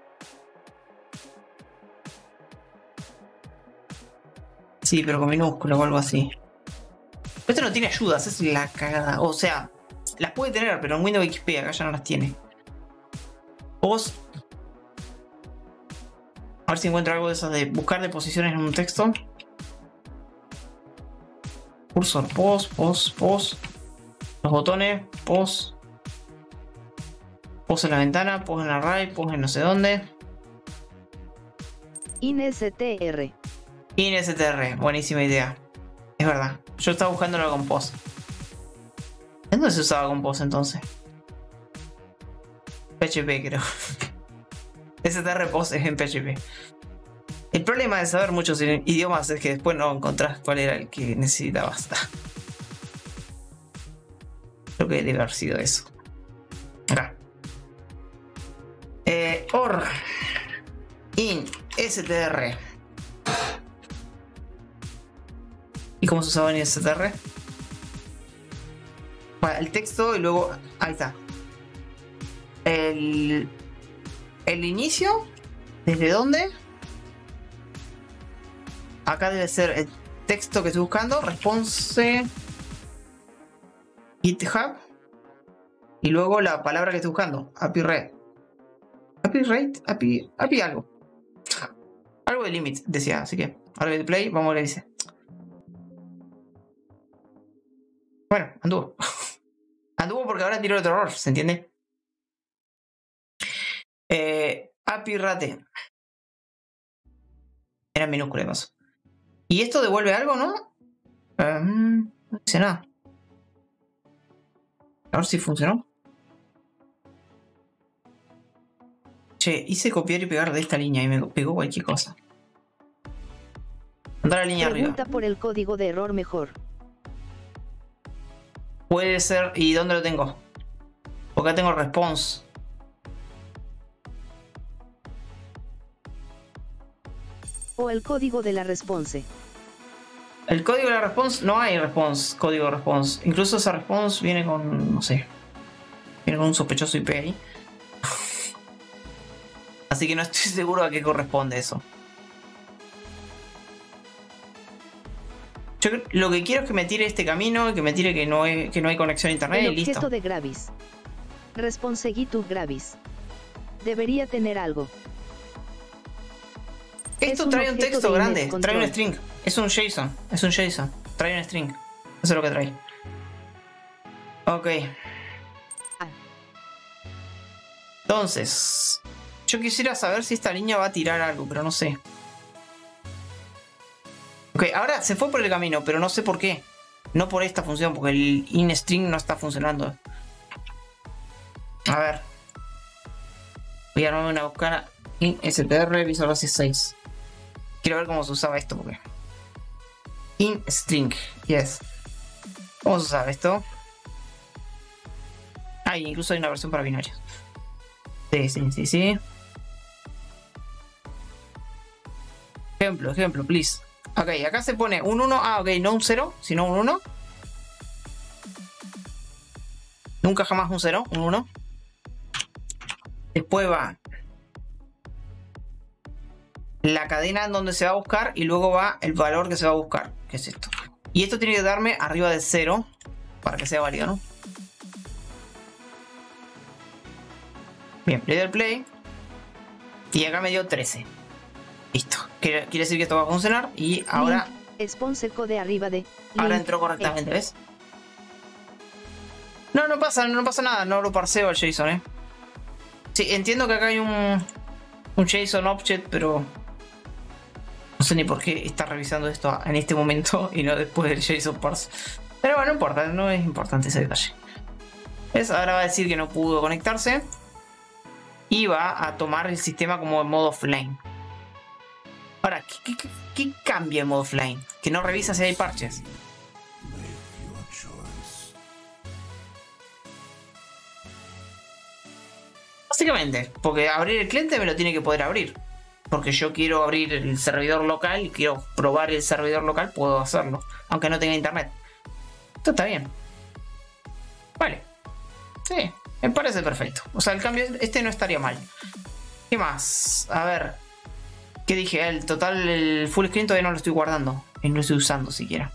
Sí, pero con minúscula o algo así. Esto no tiene ayudas, es la cagada. O sea, las puede tener, pero en Windows X P acá ya no las tiene. Post. A ver si encuentro algo de esas de buscar de posiciones en un texto. Cursor, post, post, post. Los botones, post. Post en la ventana, post en la array, post en no sé dónde. instr. instr, buenísima idea. Es verdad. Yo estaba buscándolo con post. ¿En dónde se usaba con post entonces? P H P creo. str post es en P H P. El problema de saber muchos idiomas es que después no encontrás cuál era el que necesitabas. Creo que debe haber sido eso. Acá. Eh, or in str. ¿Y cómo se usaba en str? Bueno, el texto y luego. Ahí está. El. El inicio. ¿Desde dónde? Acá debe ser el texto que estoy buscando. Response. GitHub. Y luego la palabra que estoy buscando. A P I rate. A P I rate. A P I. A P I algo. Algo de limit decía. Así que. Ahora de play. Vamos a ver qué dice. Bueno, anduvo. Anduvo porque ahora tiró otro error. ¿Se entiende? Eh, A P I rate. Era minúscula de paso. Y esto devuelve algo, ¿no? Um, no dice nada. A ver si funcionó. Che, hice copiar y pegar de esta línea y me pegó cualquier cosa. Anda la línea Pregunta arriba. por el código de error mejor. Puede ser. ¿Y dónde lo tengo? Porque acá tengo el response. O el código de la response. El código de la response, no hay response, código de response. Incluso esa response viene con, no sé, viene con un sospechoso I P ahí. Así que no estoy seguro a qué corresponde eso. Yo lo que quiero es que me tire este camino y que me tire que no hay, que no hay conexión a internet El y listo. objeto de Gravis. Response GitHub Gravis. Debería tener algo. Esto Es un trae un objeto texto de grande, init trae un control. string. Es un JSON, es un JSON. Trae un string. Eso es lo que trae. Ok. Ah. Entonces, yo quisiera saber si esta línea va a tirar algo, pero no sé. Ok, ahora se fue por el camino, pero no sé por qué. No por esta función, porque el inString no está funcionando. A ver. Voy a armarme una búsqueda instr Visual Basic seis. Quiero ver cómo se usaba esto, porque... inString, yes. ¿Cómo se usaba esto? Ah, incluso hay una versión para binarios. Sí, sí, sí, sí. Ejemplo, ejemplo, please. Ok, acá se pone un uno. Ah, ok, no un cero, sino un uno. Nunca jamás un cero, un uno. Después va la cadena en donde se va a buscar y luego va el valor que se va a buscar, que es esto. Y esto tiene que darme arriba de cero para que sea válido, ¿no? Bien, le doy el play. Y acá me dio trece. Listo. Quiere, quiere decir que esto va a funcionar. Y ahora... Sponsor de arriba de... Ahora entró correctamente, ¿ves? No, no pasa, no pasa nada. No lo parseo al JSON, ¿eh? Sí, entiendo que acá hay un... Un JSON object, pero... No sé ni por qué está revisando esto en este momento y no después del JSON parse. Pero bueno, no importa, no es importante ese detalle. ¿Ves? Ahora va a decir que no pudo conectarse. Y va a tomar el sistema como en modo offline. Ahora, ¿qué, qué, qué cambia en modo offline? Que no revisa si hay parches. Básicamente, porque abrir el cliente me lo tiene que poder abrir. Porque yo quiero abrir el servidor local y quiero probar el servidor local, puedo hacerlo. Aunque no tenga internet. Esto está bien. Vale. Sí, me parece perfecto. O sea, el cambio este no estaría mal. ¿Qué más? A ver. ¿Qué dije? El total, el full screen todavía no lo estoy guardando. Y no lo estoy usando siquiera.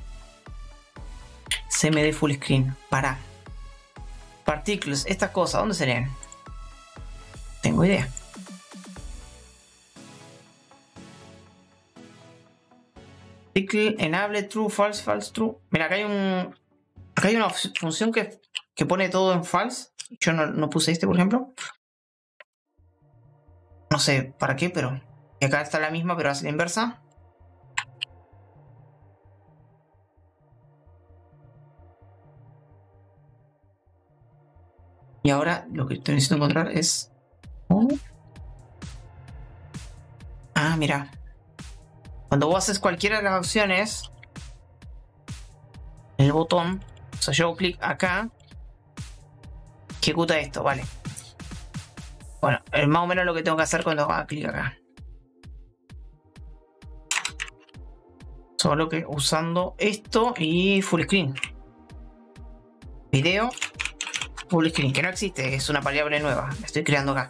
C M D full screen. Para. Particles. Estas cosas. ¿Dónde serían? Tengo idea. Particle enable true, false, false, true. Mira, acá hay un. Acá hay una función que, que pone todo en false. Yo no, no puse este, por ejemplo. No sé para qué, pero. Y acá está la misma, pero hace la inversa. Y ahora lo que estoy necesito encontrar es... Oh. Ah, mira. Cuando vos haces cualquiera de las opciones, el botón, o sea, yo hago clic acá, ejecuta esto, vale. Bueno, es más o menos lo que tengo que hacer cuando haga clic acá. Solo que usando esto y full screen. Video, full screen, que no existe, es una variable nueva, la estoy creando acá.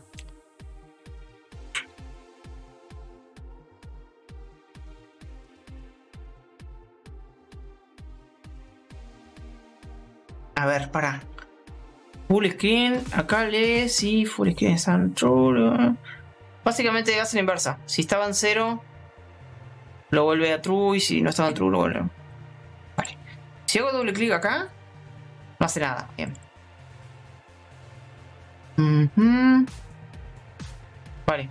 A ver, para. Full screen, acá lee si full screen está en true. Básicamente hace la inversa. Si estaba en cero, lo vuelve a true, y si no estaba en true, lo vuelve. Vale. Si hago doble clic acá, no hace nada. Bien. Uh-huh. Vale.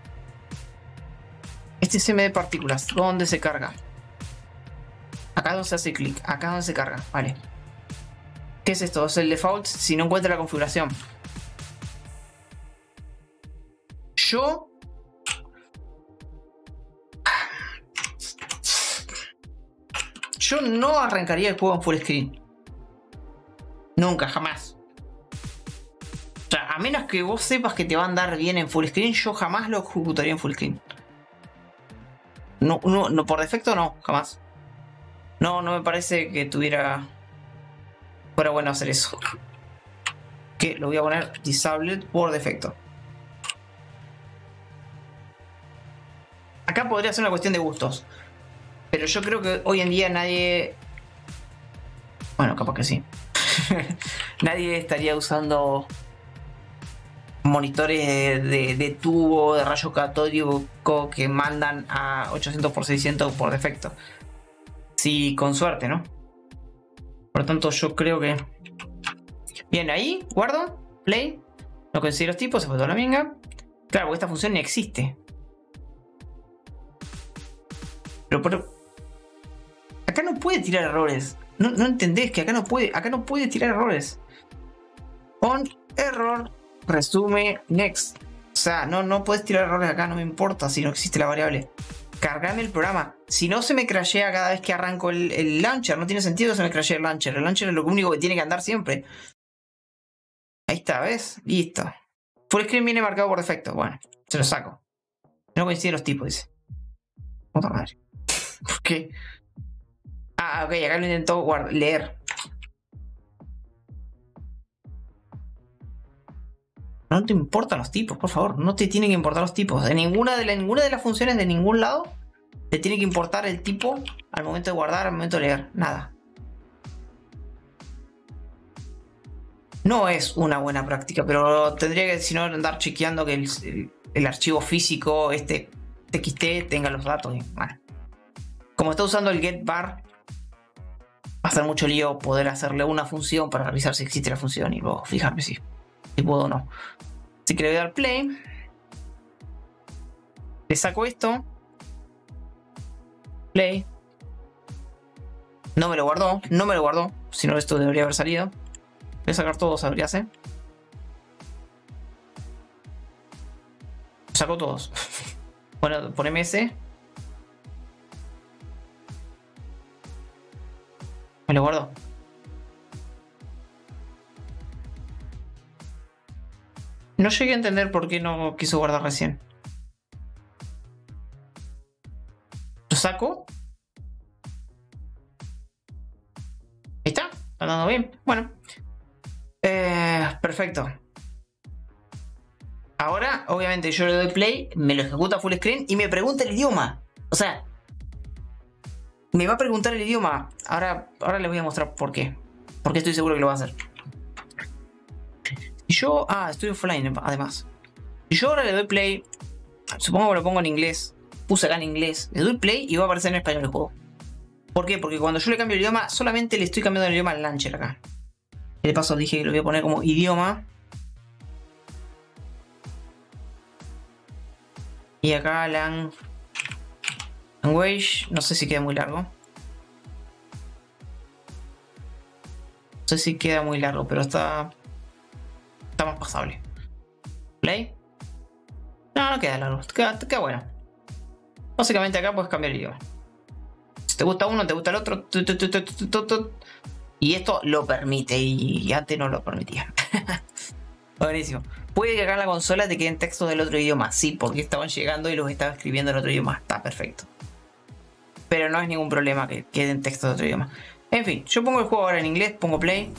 Este es C M D partículas. ¿Dónde se carga? Acá donde se hace clic. Acá donde se carga. Vale. ¿Qué es esto? Es el default si no encuentra la configuración. Yo... Yo no arrancaría el juego en full screen. Nunca, jamás. O sea, a menos que vos sepas que te va a andar bien en full screen, yo jamás lo ejecutaría en full screen. No, no, no, por defecto no, jamás. No, no me parece que tuviera... fuera bueno hacer eso. Que lo voy a poner disabled por defecto. Acá podría ser una cuestión de gustos. Pero yo creo que hoy en día nadie... Bueno, capaz que sí. Nadie estaría usando monitores de, de, de tubo, de rayo catódico que mandan a ochocientos por seiscientos por defecto. Sí, con suerte, ¿no? Por lo tanto, yo creo que... Bien, ahí, guardo, play. No conseguí los tipos, se fue toda la minga. Claro, porque esta función ni existe. Pero, pero... Acá no puede tirar errores. No, no entendés que acá no puede, acá no puede tirar errores. On error, resume, next. O sea, no, no puedes tirar errores acá, no me importa si no existe la variable. Cargame el programa. Si no, se me crashea cada vez que arranco el, el launcher. No tiene sentido que se me crashee el launcher. El launcher es lo único que tiene que andar siempre. Ahí está, ¿ves? Listo. Full screen viene marcado por defecto. Bueno, se lo saco. No coinciden los tipos, dice. Puta madre. ¿Por qué? Ah, ok, acá lo intentó guardar, leer. No te importan los tipos, por favor. No te tienen que importar los tipos. De ninguna de, la, ninguna de las funciones de ningún lado te tiene que importar el tipo al momento de guardar, al momento de leer. Nada. No es una buena práctica, pero tendría que, si no, andar chequeando que el, el, el archivo físico, este T X T, tenga los datos. Y, bueno. Como está usando el getVar, va a ser mucho lío poder hacerle una función para revisar si existe la función y luego fijarme si, si puedo o no. Así que le voy a dar play. Le saco esto. Play. No me lo guardó, no me lo guardó. Si no, esto debería haber salido. Voy a sacar todos, a ver qué hace. Saco todos. Bueno, poneme ese. Me lo guardo. No llegué a entender por qué no quiso guardar recién. Lo saco. Ahí está. Está andando bien. Bueno. Eh, perfecto. Ahora, obviamente, yo le doy play, me lo ejecuta full screen y me pregunta el idioma. O sea, me va a preguntar el idioma. Ahora, ahora les voy a mostrar por qué. Porque estoy seguro que lo va a hacer. Si yo... Ah, estoy offline además. Si yo ahora le doy play, supongo que lo pongo en inglés. Puse acá en inglés. Le doy play y va a aparecer en español el juego. ¿Por qué? Porque cuando yo le cambio el idioma, solamente le estoy cambiando el idioma al launcher acá. Y de paso dije que lo voy a poner como idioma. Y acá lang... language. No sé si queda muy largo. No sé si queda muy largo, pero está... Está más pasable. Play. No, no queda largo. Queda, queda bueno. Básicamente acá puedes cambiar el idioma. Si te gusta uno, te gusta el otro. Tu, tu, tu, tu, tu, tu, tu. Y esto lo permite. Y antes no lo permitía. Buenísimo. Puede que acá en la consola te queden textos del otro idioma. Sí, porque estaban llegando y los estaba escribiendo en otro idioma. Está perfecto. Pero no es ningún problema que queden textos de otro idioma. En fin, yo pongo el juego ahora en inglés. Pongo play.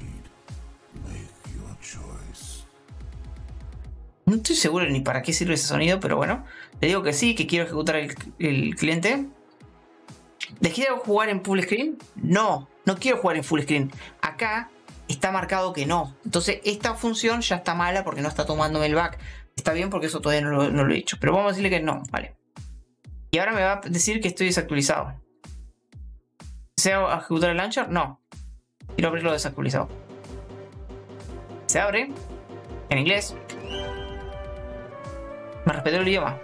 No estoy seguro ni para qué sirve ese sonido, pero bueno. Le digo que sí, que quiero ejecutar el, el cliente. ¿Les quiero jugar en full screen? No, no quiero jugar en full screen. Acá está marcado que no. Entonces esta función ya está mala porque no está tomándome el back. Está bien porque eso todavía no lo, no lo he hecho. Pero vamos a decirle que no, vale. Y ahora me va a decir que estoy desactualizado. ¿Deseo ejecutar el launcher? No. Quiero abrirlo desactualizado. Se abre. En inglés. Me respetó el idioma.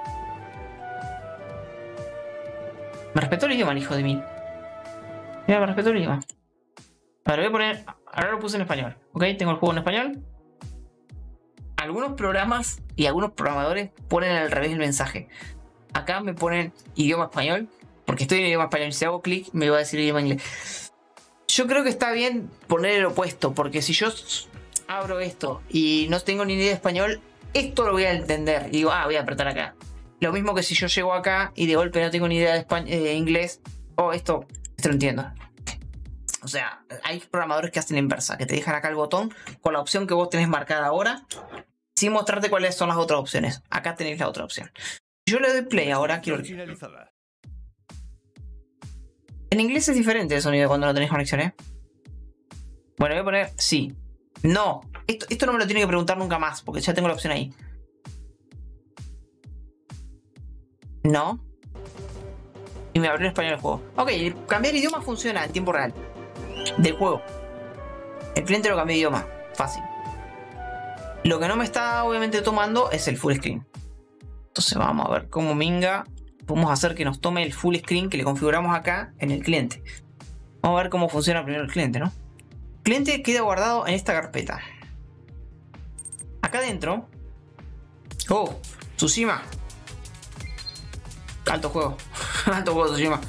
Me respetó el idioma, el hijo de mí. Mira, me respetó el idioma. Ahora voy a poner... Ahora lo puse en español. Ok, tengo el juego en español. Algunos programas y algunos programadores ponen al revés el mensaje. Acá me ponen idioma español. Porque estoy en idioma español. Si hago clic me va a decir idioma inglés. Yo creo que está bien poner el opuesto. Porque si yo abro esto y no tengo ni idea de español... Esto lo voy a entender. Y digo, ah, voy a apretar acá. Lo mismo que si yo llego acá y de golpe no tengo ni idea de español, eh, inglés. Oh, esto, esto lo entiendo. O sea, hay programadores que hacen la inversa. Que te dejan acá el botón con la opción que vos tenés marcada ahora. Sin mostrarte cuáles son las otras opciones. Acá tenéis la otra opción. Yo le doy play ahora. Quiero... En inglés es diferente el sonido cuando no tenés conexión, ¿eh? Bueno, voy a poner sí. No, esto, esto no me lo tiene que preguntar nunca más, porque ya tengo la opción ahí. No. Y me abrió en español el juego. Ok, cambiar idioma funciona en tiempo real. Del juego. El cliente lo cambió de idioma. Fácil. Lo que no me está obviamente tomando es el full screen. Entonces vamos a ver cómo minga podemos hacer que nos tome el full screen que le configuramos acá en el cliente. Vamos a ver cómo funciona primero el cliente, ¿no? El cliente queda guardado en esta carpeta. Acá adentro. Oh, Tsushima. Alto juego. Alto juego Tsushima.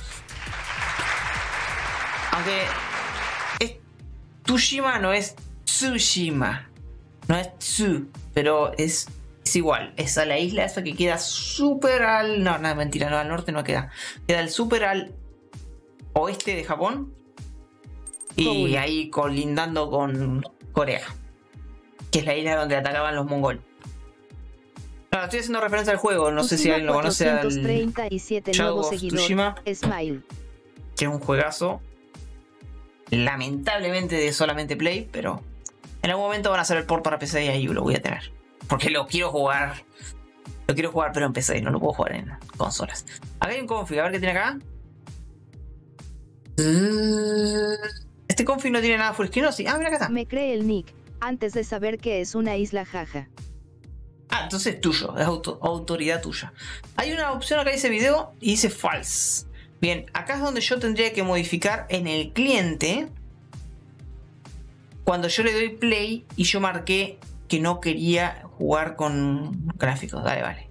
Aunque es Tsushima, no es Tsushima. No es Tsu, pero es, es igual. Es a la isla esa que queda súper al... No, no, mentira, no, al norte no queda. Queda el súper al oeste de Japón. Y ahí colindando con Corea. que es la isla donde atacaban los mongoles. No, estoy haciendo referencia al juego, no sé si alguien lo conoce, al Shadow of Tsushima, Smile. que es un juegazo, lamentablemente de solamente Play, pero en algún momento van a hacer el port para P C y ahí lo voy a tener. Porque lo quiero jugar, lo quiero jugar pero en P C, no lo puedo jugar en consolas. Acá hay un config, a ver qué tiene acá. Este config no tiene nada full screen, ¿o sí? Ah, mira, acá está. Me cree el nick, antes de saber que es una isla, jaja. Ah, entonces es tuyo, es auto, autoridad tuya. Hay una opción acá, dice video y dice false. Bien, acá es donde yo tendría que modificar en el cliente. Cuando yo le doy play y yo marqué que no quería jugar con gráficos. Dale, vale.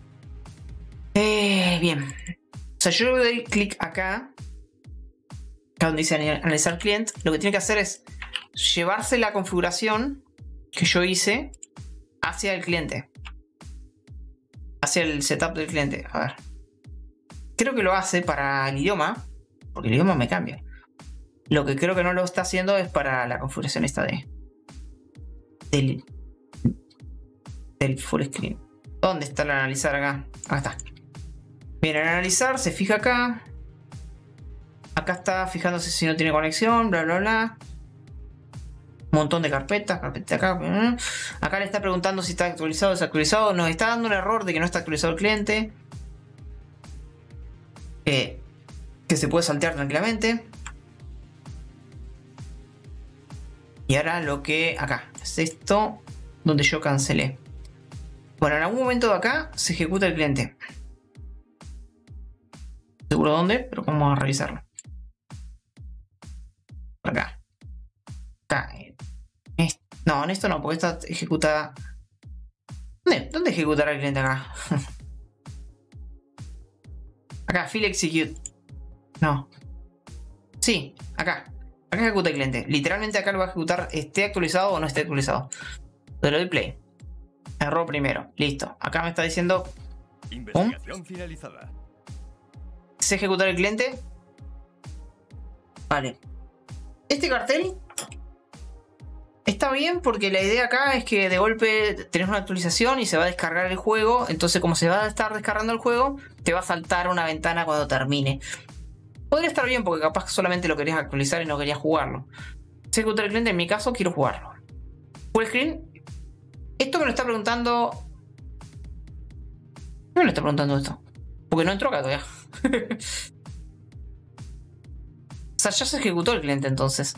Eh, bien. O sea, yo le doy clic acá. Acá donde dice analizar client. Lo que tiene que hacer es llevarse la configuración que yo hice hacia el cliente. Hacia el setup del cliente. A ver. Creo que lo hace para el idioma. Porque el idioma me cambia. Lo que creo que no lo está haciendo es para la configuración esta de... Del, del full screen. ¿Dónde está el analizar acá? Acá está. Bien, el analizar se fija acá. Acá está fijándose si no tiene conexión. Bla, bla, bla. Un montón de carpetas, carpeta acá. Acá le está preguntando si está actualizado o desactualizado. Nos está dando un error de que no está actualizado el cliente. Eh, que se puede saltear tranquilamente. Y ahora lo que... Acá. Es esto donde yo cancelé. Bueno, en algún momento de acá se ejecuta el cliente. Seguro dónde, pero vamos a revisarlo. Por acá. Acá. No, en esto no, porque esta ejecuta... ¿Dónde, ¿Dónde ejecutará el cliente acá? Acá, File Execute. No. Sí, acá. Acá ejecuta el cliente. Literalmente acá lo va a ejecutar, esté actualizado o no esté actualizado. Le doy play. Error primero. Listo. Acá me está diciendo... Investigación finalizada. ¿Se ejecutar el cliente? Vale. Este cartel está bien porque la idea acá es que de golpe tenés una actualización y se va a descargar el juego. Entonces, como se va a estar descargando el juego, te va a saltar una ventana cuando termine. Podría estar bien porque capaz solamente lo querías actualizar y no querías jugarlo. Se ejecuta el cliente, en mi caso quiero jugarlo. Full screen. Esto me lo está preguntando... ¿Qué me lo está preguntando esto? Porque no entró acá todavía. O sea, ya se ejecutó el cliente entonces.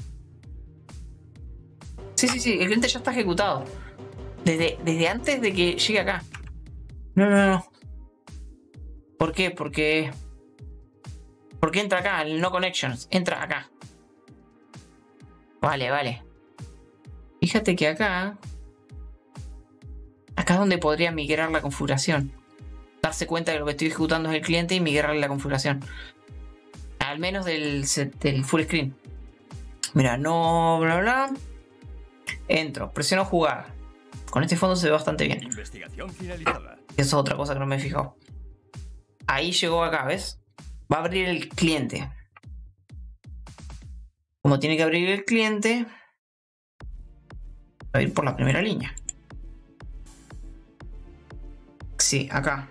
Sí, sí, sí, el cliente ya está ejecutado. Desde, desde antes de que llegue acá. No, no, no. ¿Por qué? Porque... Porque entra acá, el no connections. Entra acá. Vale, vale. Fíjate que acá... Acá es donde podría migrar la configuración. Darse cuenta de que lo que estoy ejecutando es el cliente y migrarle la configuración. Al menos del, del full screen. Mira, no, bla, bla. Entro, presiono jugar. Con este fondo se ve bastante bien. Investigación finalizada. Eso es otra cosa que no me he fijado. Ahí llegó acá, ¿ves? Va a abrir el cliente. Como tiene que abrir el cliente, va a ir por la primera línea. Sí, acá.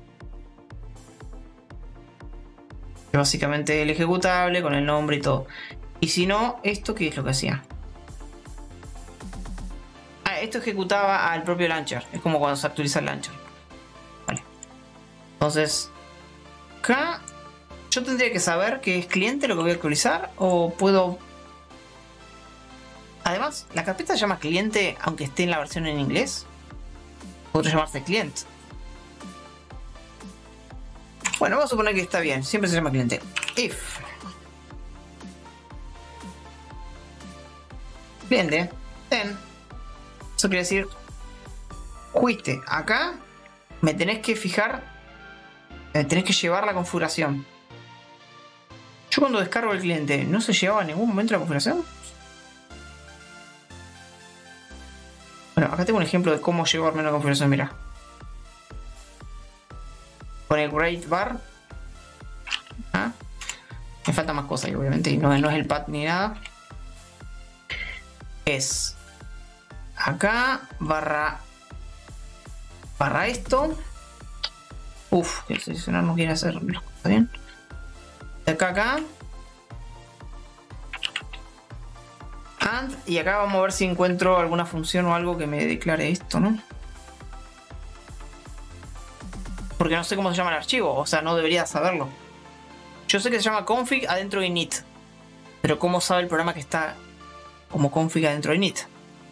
Que básicamente el ejecutable con el nombre y todo. Y si no, ¿esto qué es lo que hacía? Ah, esto ejecutaba al propio launcher. Es como cuando se actualiza el launcher. Vale. Entonces, acá yo tendría que saber que es cliente lo que voy a actualizar. O puedo... Además, la carpeta se llama cliente aunque esté en la versión en inglés. Podría llamarse client. Bueno, vamos a suponer que está bien. Siempre se llama cliente. If cliente, then. Eso quiere decir, fuiste acá, me tenés que fijar, me tenés que llevar la configuración. Yo cuando descargo el cliente, ¿no se llevaba en ningún momento la configuración? Bueno, acá tengo un ejemplo de cómo llevarme la configuración, mira. Con el Great Bar. ¿Ah? Me falta más cosas, obviamente, y no, no es el pad ni nada. Es acá, barra, barra esto. Uf, el seleccionar no quiere hacerlo. ¿Está bien? De acá, acá. And, y acá vamos a ver si encuentro alguna función o algo que me declare esto, ¿no? Porque no sé cómo se llama el archivo, o sea, no debería saberlo. Yo sé que se llama config adentro de init, pero ¿cómo sabe el programa que está como config adentro de init?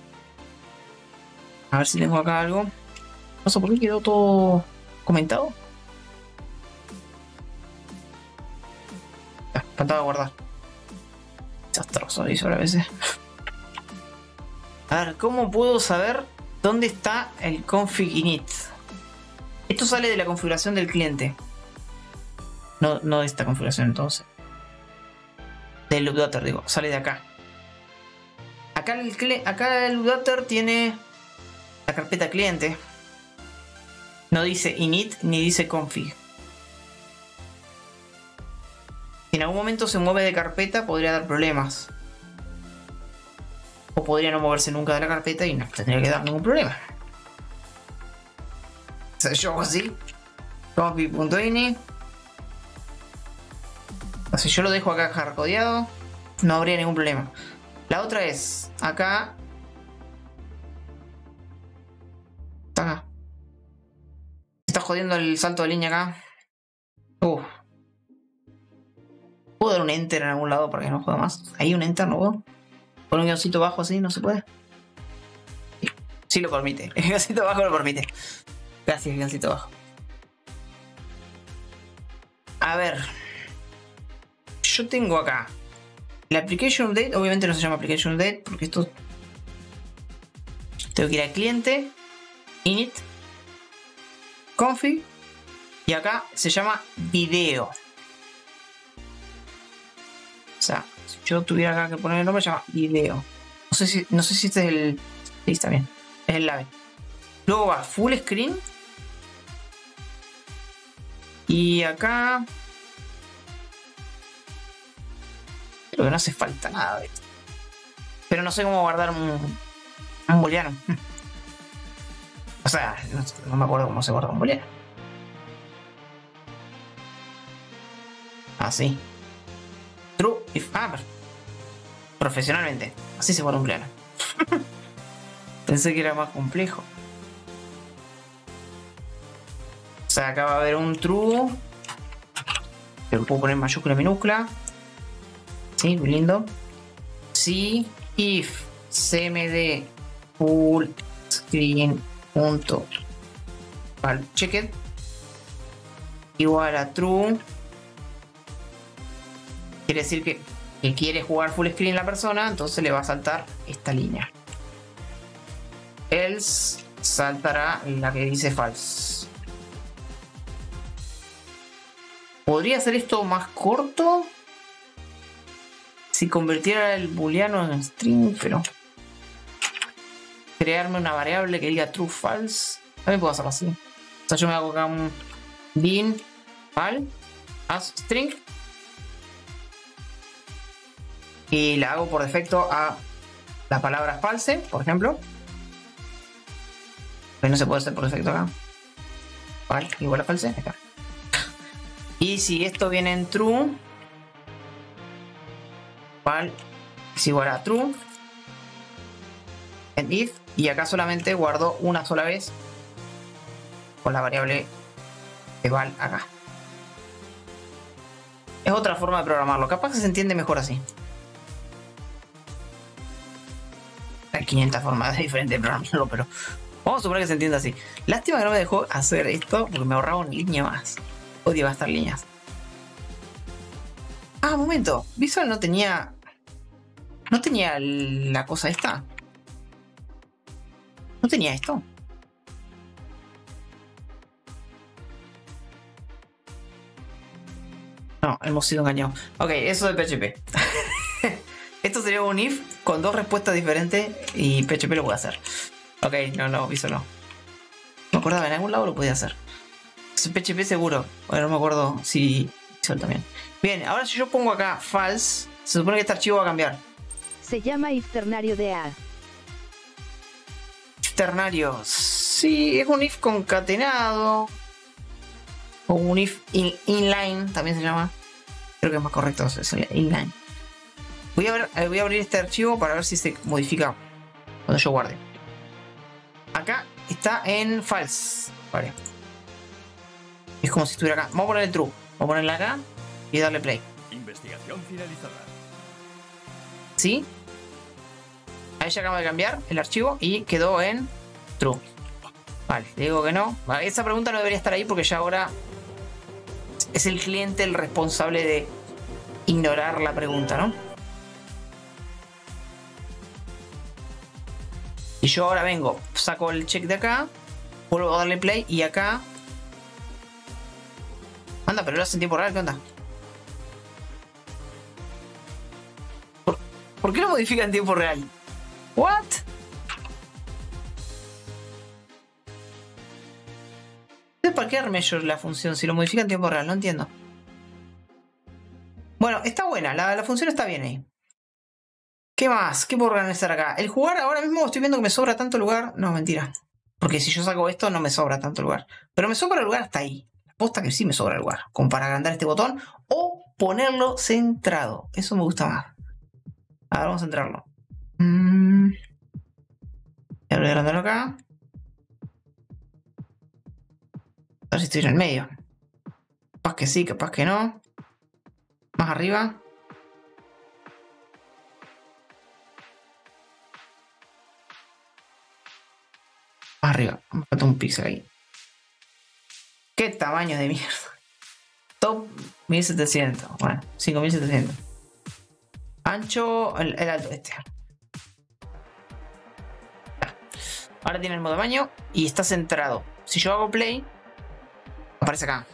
A ver si tengo acá algo. No sé por qué quedó todo comentado. Ya, pantalla de guardar. Desastroso visual a veces. A ver, ¿cómo puedo saber dónde está el config init? Esto sale de la configuración del cliente. No, no de esta configuración entonces. Del loopdata, digo, sale de acá. Acá el, acá el loopdata tiene la carpeta cliente. No dice init ni dice config. Si en algún momento se mueve de carpeta podría dar problemas. O podría no moverse nunca de la carpeta y no tendría que dar ningún problema. O sea, yo hago así. Config.ini. Si yo lo dejo acá hardcodeado, no habría ningún problema. La otra es acá. Está acá. Está jodiendo el salto de línea acá. Uf. ¿Puedo dar un enter en algún lado para que no juegue más? Ahí un enter, ¿no puedo? Con un guioncito bajo así, ¿no se puede? Sí, sí lo permite. El guioncito bajo lo permite. Gracias, guioncito bajo. A ver. Yo tengo acá la application update. Obviamente no se llama application update porque esto tengo que ir al cliente, init, config, y acá se llama video. O sea, si yo tuviera acá que poner el nombre, se llama video. No sé si, no sé si este es el... Sí, está bien. Es el lave. Luego va full screen. Y acá... Creo que no hace falta nada de esto. Pero no sé cómo guardar un, un booleano. O sea, no, no me acuerdo cómo se guarda un booleano. Así. True if... Ah, profesionalmente. Así se guarda un booleano. Pensé que era más complejo. O sea, acá va a haber un true. Que lo puedo poner en mayúscula, minúscula. Sí, muy lindo. Si if cmd full screen punto checked igual a true, quiere decir que, que quiere jugar full screen la persona, entonces le va a saltar esta línea. Else saltará la que dice false. ¿Podría hacer esto más corto? Si convirtiera el booleano en string, pero crearme una variable que diga true false, también puedo hacerlo así. O sea, yo me hago acá un bin val as string y la hago por defecto a la palabra false, por ejemplo. Pero no se puede hacer por defecto acá. Val igual a false acá. Y si esto viene en true, val es igual a true en if, y acá solamente guardo una sola vez con la variable de val acá. Es otra forma de programarlo, capaz que se entiende mejor así. Hay quinientas formas diferentes de programarlo, pero vamos a suponer que se entiende así. Lástima que no me dejó hacer esto porque me ahorraba una línea más. Odio gastar líneas. Ah, un momento. Visual no tenía... No tenía la cosa esta. No tenía esto. No, hemos sido engañados. Ok, eso de P H P. Esto sería un if con dos respuestas diferentes y P H P lo puede hacer. Ok, no, no, Visual no. Me acordaba, en algún lado lo podía hacer. P H P seguro. Bueno, no me acuerdo si Visual también. Bien, ahora si yo pongo acá false, se supone que este archivo va a cambiar. Se llama if ternario de A. ternario. Sí, es un if concatenado. O un if in, inline, también se llama. Creo que es más correcto, es el inline. Voy a, ver, voy a abrir este archivo para ver si se modifica cuando yo guarde. Acá está en false. Vale. Es como si estuviera acá. Vamos a ponerle true. Vamos a ponerla acá y darle play. Investigación finalizada. ¿Sí? Ahí ya acaba de cambiar el archivo y quedó en true. Vale, le digo que no. Vale, esa pregunta no debería estar ahí porque ya ahora es el cliente el responsable de ignorar la pregunta, ¿no? Y yo ahora vengo, saco el check de acá, vuelvo a darle play y acá... Anda, pero lo hace en tiempo real, ¿qué onda? ¿Por, ¿por qué lo modifica en tiempo real? ¿What? ¿Para qué measure la función si lo modifica en tiempo real? No entiendo. Bueno, está buena, la, la función está bien ahí. ¿Qué más? ¿Qué puedo organizar acá? El jugar, ahora mismo estoy viendo que me sobra tanto lugar. No, mentira. Porque si yo saco esto no me sobra tanto lugar. Pero me sobra el lugar hasta ahí. La posta que sí me sobra el lugar. Como para agrandar este botón o ponerlo centrado. Eso me gusta más. A ver, vamos a centrarlo. Mm. Voy a agrandarlo acá. A ver si estoy en el medio. Capaz que sí, capaz que no. Más arriba. Más arriba. Me falta un píxel ahí. Qué tamaño de mierda. Top mil setecientos. Bueno, cinco mil setecientos. Ancho, el, el alto este. Ahora tiene el modo tamaño y está centrado. Si yo hago play, aparece acá.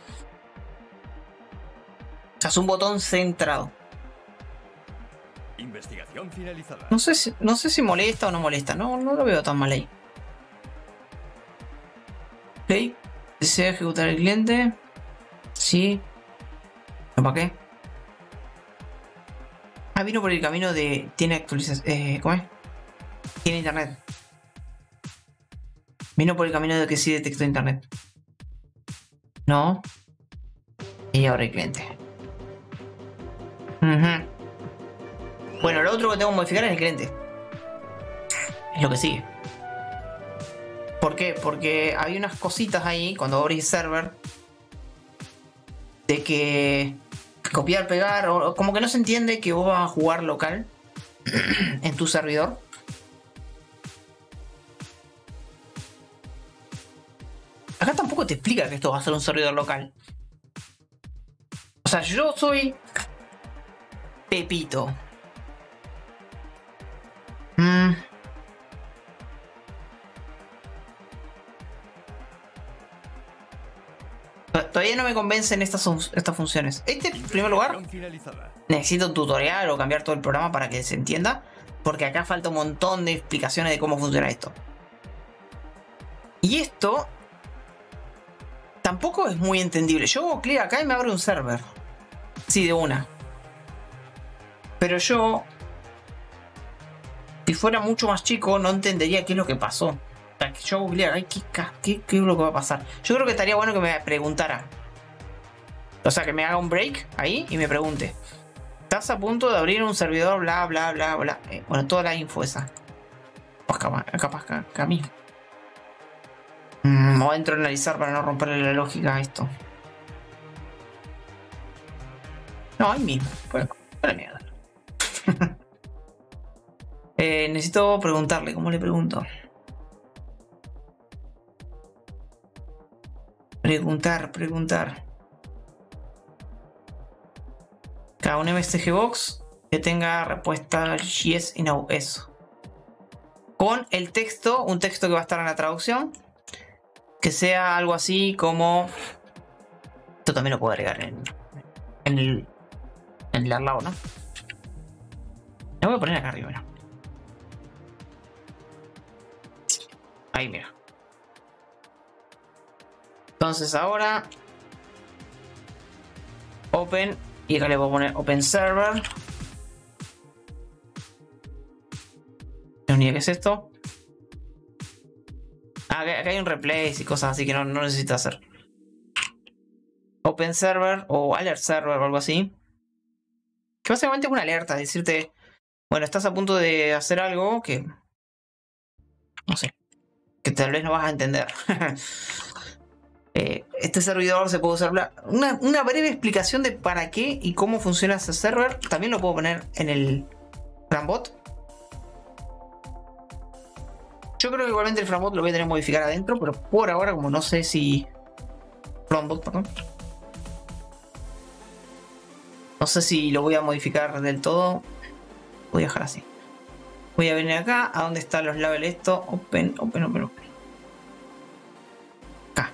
O sea, es un botón centrado. Investigación finalizada. No sé si, no sé si molesta o no molesta. No, no lo veo tan mal ahí. Play. ¿Desea ejecutar el cliente? Sí. ¿Para qué? Ah, vino por el camino de... Tiene actualización... Eh, ¿Cómo es? Tiene internet. Vino por el camino de que sí detectó internet. No. Y ahora el cliente. Uh-huh. Bueno, lo otro que tengo que modificar es el cliente. Es lo que sigue. ¿Por qué? Porque hay unas cositas ahí cuando abrís server de que copiar, pegar, o como que no se entiende que vos vas a jugar local en tu servidor. Acá tampoco te explica que esto va a ser un servidor local. O sea, yo soy Pepito. Mm. Todavía no me convencen estas, estas funciones. Este, en primer lugar, necesito un tutorial o cambiar todo el programa para que se entienda. Porque acá falta un montón de explicaciones de cómo funciona esto. Y esto tampoco es muy entendible. Yo hago clic acá y me abre un server. Sí, de una. Pero yo, si fuera mucho más chico, no entendería qué es lo que pasó. O sea, que yo hago clic acá y ¿qué, qué, qué es lo que va a pasar? Yo creo que estaría bueno que me preguntara. O sea, que me haga un break ahí y me pregunte. Estás a punto de abrir un servidor, bla, bla, bla, bla. Eh, bueno, toda la info esa. Pues capaz, capaz que acá mismo. Mm, voy a entrar a analizar para no romperle la lógica a esto. No, ahí mismo. Pues, para mierda. eh, necesito preguntarle. ¿Cómo le pregunto? Preguntar, preguntar. Cada un M S G Box que tenga respuesta yes y no. Eso. Con el texto, un texto que va a estar en la traducción. Que sea algo así como... Esto también lo puedo agregar en, en el... En el al lado, ¿no? Lo voy a poner acá arriba, ¿no? Ahí, mira. Entonces ahora... Open... Y acá le voy a poner Open Server. ¿Qué unidad que es esto? Ah, acá, acá hay un replace y cosas así que no, no necesito hacer. Open Server o Alert Server o algo así. Que básicamente es una alerta, decirte, bueno, estás a punto de hacer algo que... no sé. Que tal vez no vas a entender. eh, este servidor se puede usar... Una, una breve explicación de para qué y cómo funciona ese server. También lo puedo poner en el Frambot. Yo creo que igualmente el Frambot lo voy a tener que modificar adentro, pero por ahora, como no sé si... Frambot, perdón. No sé si lo voy a modificar del todo. Voy a dejar así. Voy a venir acá. ¿A dónde están los labels? Esto. Open, open, open, open. Acá.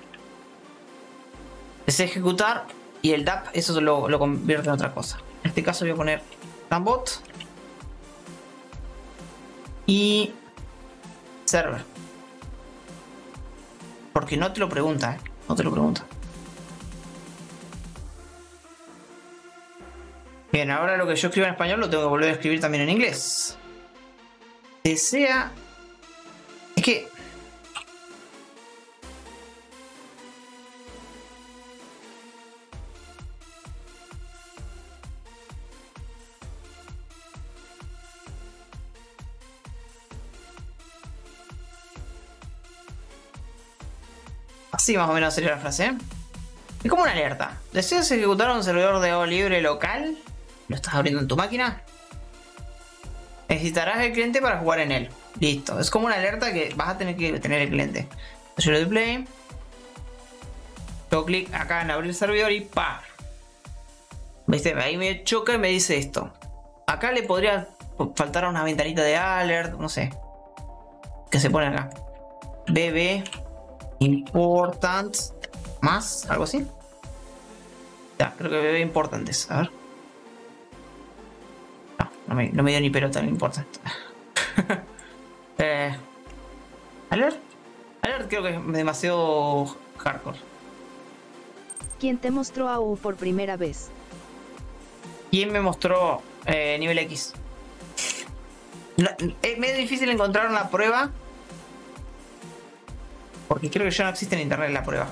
Es ejecutar. Y el D A P, eso lo, lo convierte en otra cosa. En este caso voy a poner Frambot. Y... server. Porque no te lo pregunta, ¿eh? No te lo pregunta. Bien, ahora lo que yo escribo en español lo tengo que volver a escribir también en inglés. Desea... Es que... Así más o menos sería la frase, ¿eh? Es como una alerta. ¿Deseas ejecutar un servidor de O libre local? ¿Lo estás abriendo en tu máquina? Necesitarás el cliente para jugar en él. Listo. Es como una alerta que vas a tener que tener el cliente. Yo le doy play. Hago clic acá en abrir el servidor y ¡pa! ¿Viste? Ahí me choca y me dice esto. Acá le podría faltar una ventanita de alert, no sé. Que se pone acá. B B important más, algo así. Ya, creo que B B importantes. A ver. No, no me, no me dio ni pelota, no importa. eh, alert. Alert creo que es demasiado hardcore. ¿Quién te mostró A U por primera vez? ¿Quién me mostró eh, nivel X? No, es medio difícil encontrar una prueba. Porque creo que ya no existe en internet la prueba.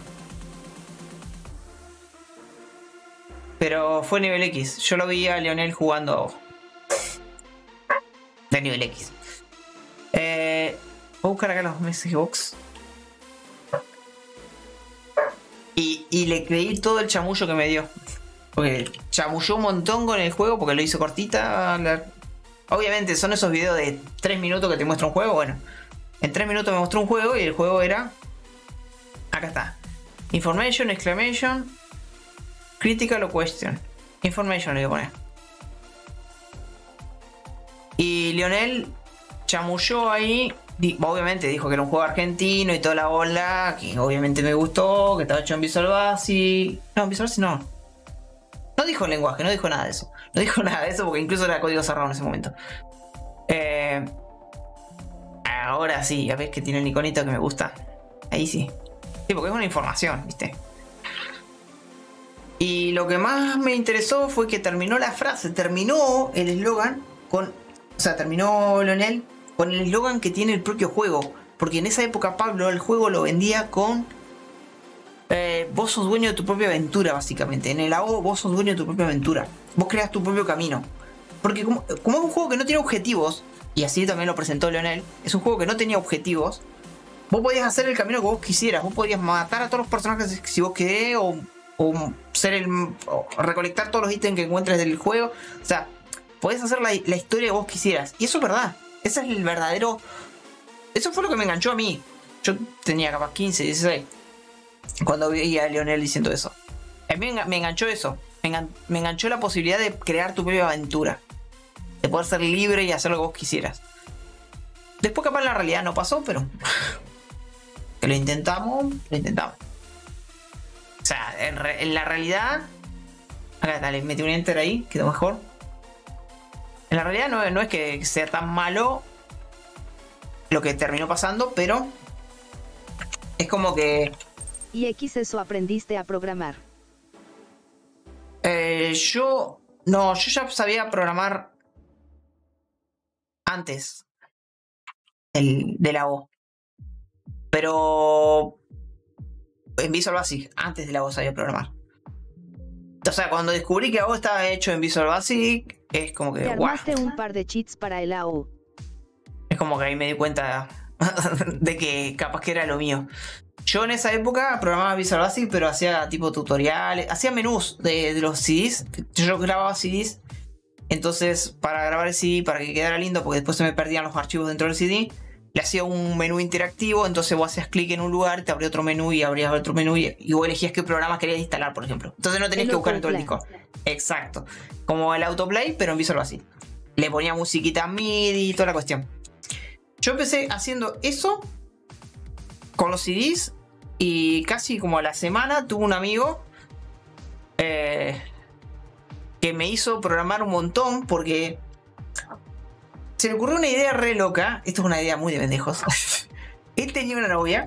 Pero fue nivel X. Yo lo vi a Lionel jugando de nivel X. Eh, voy a buscar acá los message box. Y, y le creí todo el chamullo que me dio. Porque chamulló un montón con el juego porque lo hizo cortita. La... Obviamente son esos videos de tres minutos que te muestra un juego. Bueno, en tres minutos me mostró un juego y el juego era... Acá está. Information, exclamation, critical o question. Information le voy a poner. Y Lionel chamulló ahí. Obviamente dijo que era un juego argentino y toda la bola. Que obviamente me gustó. Que estaba hecho en Visual Basic. No, en Visual Basic no. No dijo lenguaje, no dijo nada de eso. No dijo nada de eso porque incluso era código cerrado en ese momento. Eh, ahora sí, ya ves que tiene el iconito que me gusta. Ahí sí. Sí, porque es una información, ¿viste? Y lo que más me interesó fue que terminó la frase, terminó el eslogan con... O sea, terminó Lionel con el eslogan que tiene el propio juego. Porque en esa época Pablo el juego lo vendía con... Eh, vos sos dueño de tu propia aventura, básicamente. En el A O vos sos dueño de tu propia aventura. Vos creas tu propio camino. Porque como, como es un juego que no tiene objetivos, y así también lo presentó Lionel, es un juego que no tenía objetivos. Vos podías hacer el camino que vos quisieras. Vos podías matar a todos los personajes si vos querés. O, o ser el. O recolectar todos los ítems que encuentres del juego. O sea, podés hacer la, la historia que vos quisieras. Y eso es verdad. Ese es el verdadero. Eso fue lo que me enganchó a mí. Yo tenía capaz quince, dieciséis. Cuando veía a Lionel diciendo eso. A mí me enganchó eso. Me, engan, me enganchó la posibilidad de crear tu propia aventura. De poder ser libre y hacer lo que vos quisieras. Después capaz la realidad no pasó, pero... que lo intentamos, lo intentamos. O sea, en, re, en la realidad... Acá, dale, metí un enter ahí, quedó mejor. En la realidad no, no es que sea tan malo lo que terminó pasando, pero... es como que... ¿Y X eso aprendiste a programar? Eh, yo... No, yo ya sabía programar... antes. El, de la O. Pero en Visual Basic, antes de la voz sabía programar. O sea, cuando descubrí que A O estaba hecho en Visual Basic, es como que... Te armaste wow. un par de cheats para el A O. Es como que ahí me di cuenta de que capaz que era lo mío. Yo en esa época programaba Visual Basic, pero hacía tipo tutoriales, hacía menús de, de los C Ds. Yo grababa C Ds. Entonces, para grabar el C D, para que quedara lindo, porque después se me perdían los archivos dentro del C D, le hacía un menú interactivo. Entonces vos hacías clic en un lugar, te abría otro menú y abrías otro menú y, y vos elegías qué programas querías instalar, por ejemplo. Entonces no tenías El que buscar en todo el autoplay. disco. Exacto. Como el autoplay, pero en Visual Basic. Le ponía musiquita MIDI y toda la cuestión. Yo empecé haciendo eso con los C Ds y casi como a la semana tuve un amigo eh, que me hizo programar un montón porque se le ocurrió una idea re loca. Esto es una idea muy de pendejos. Él tenía una novia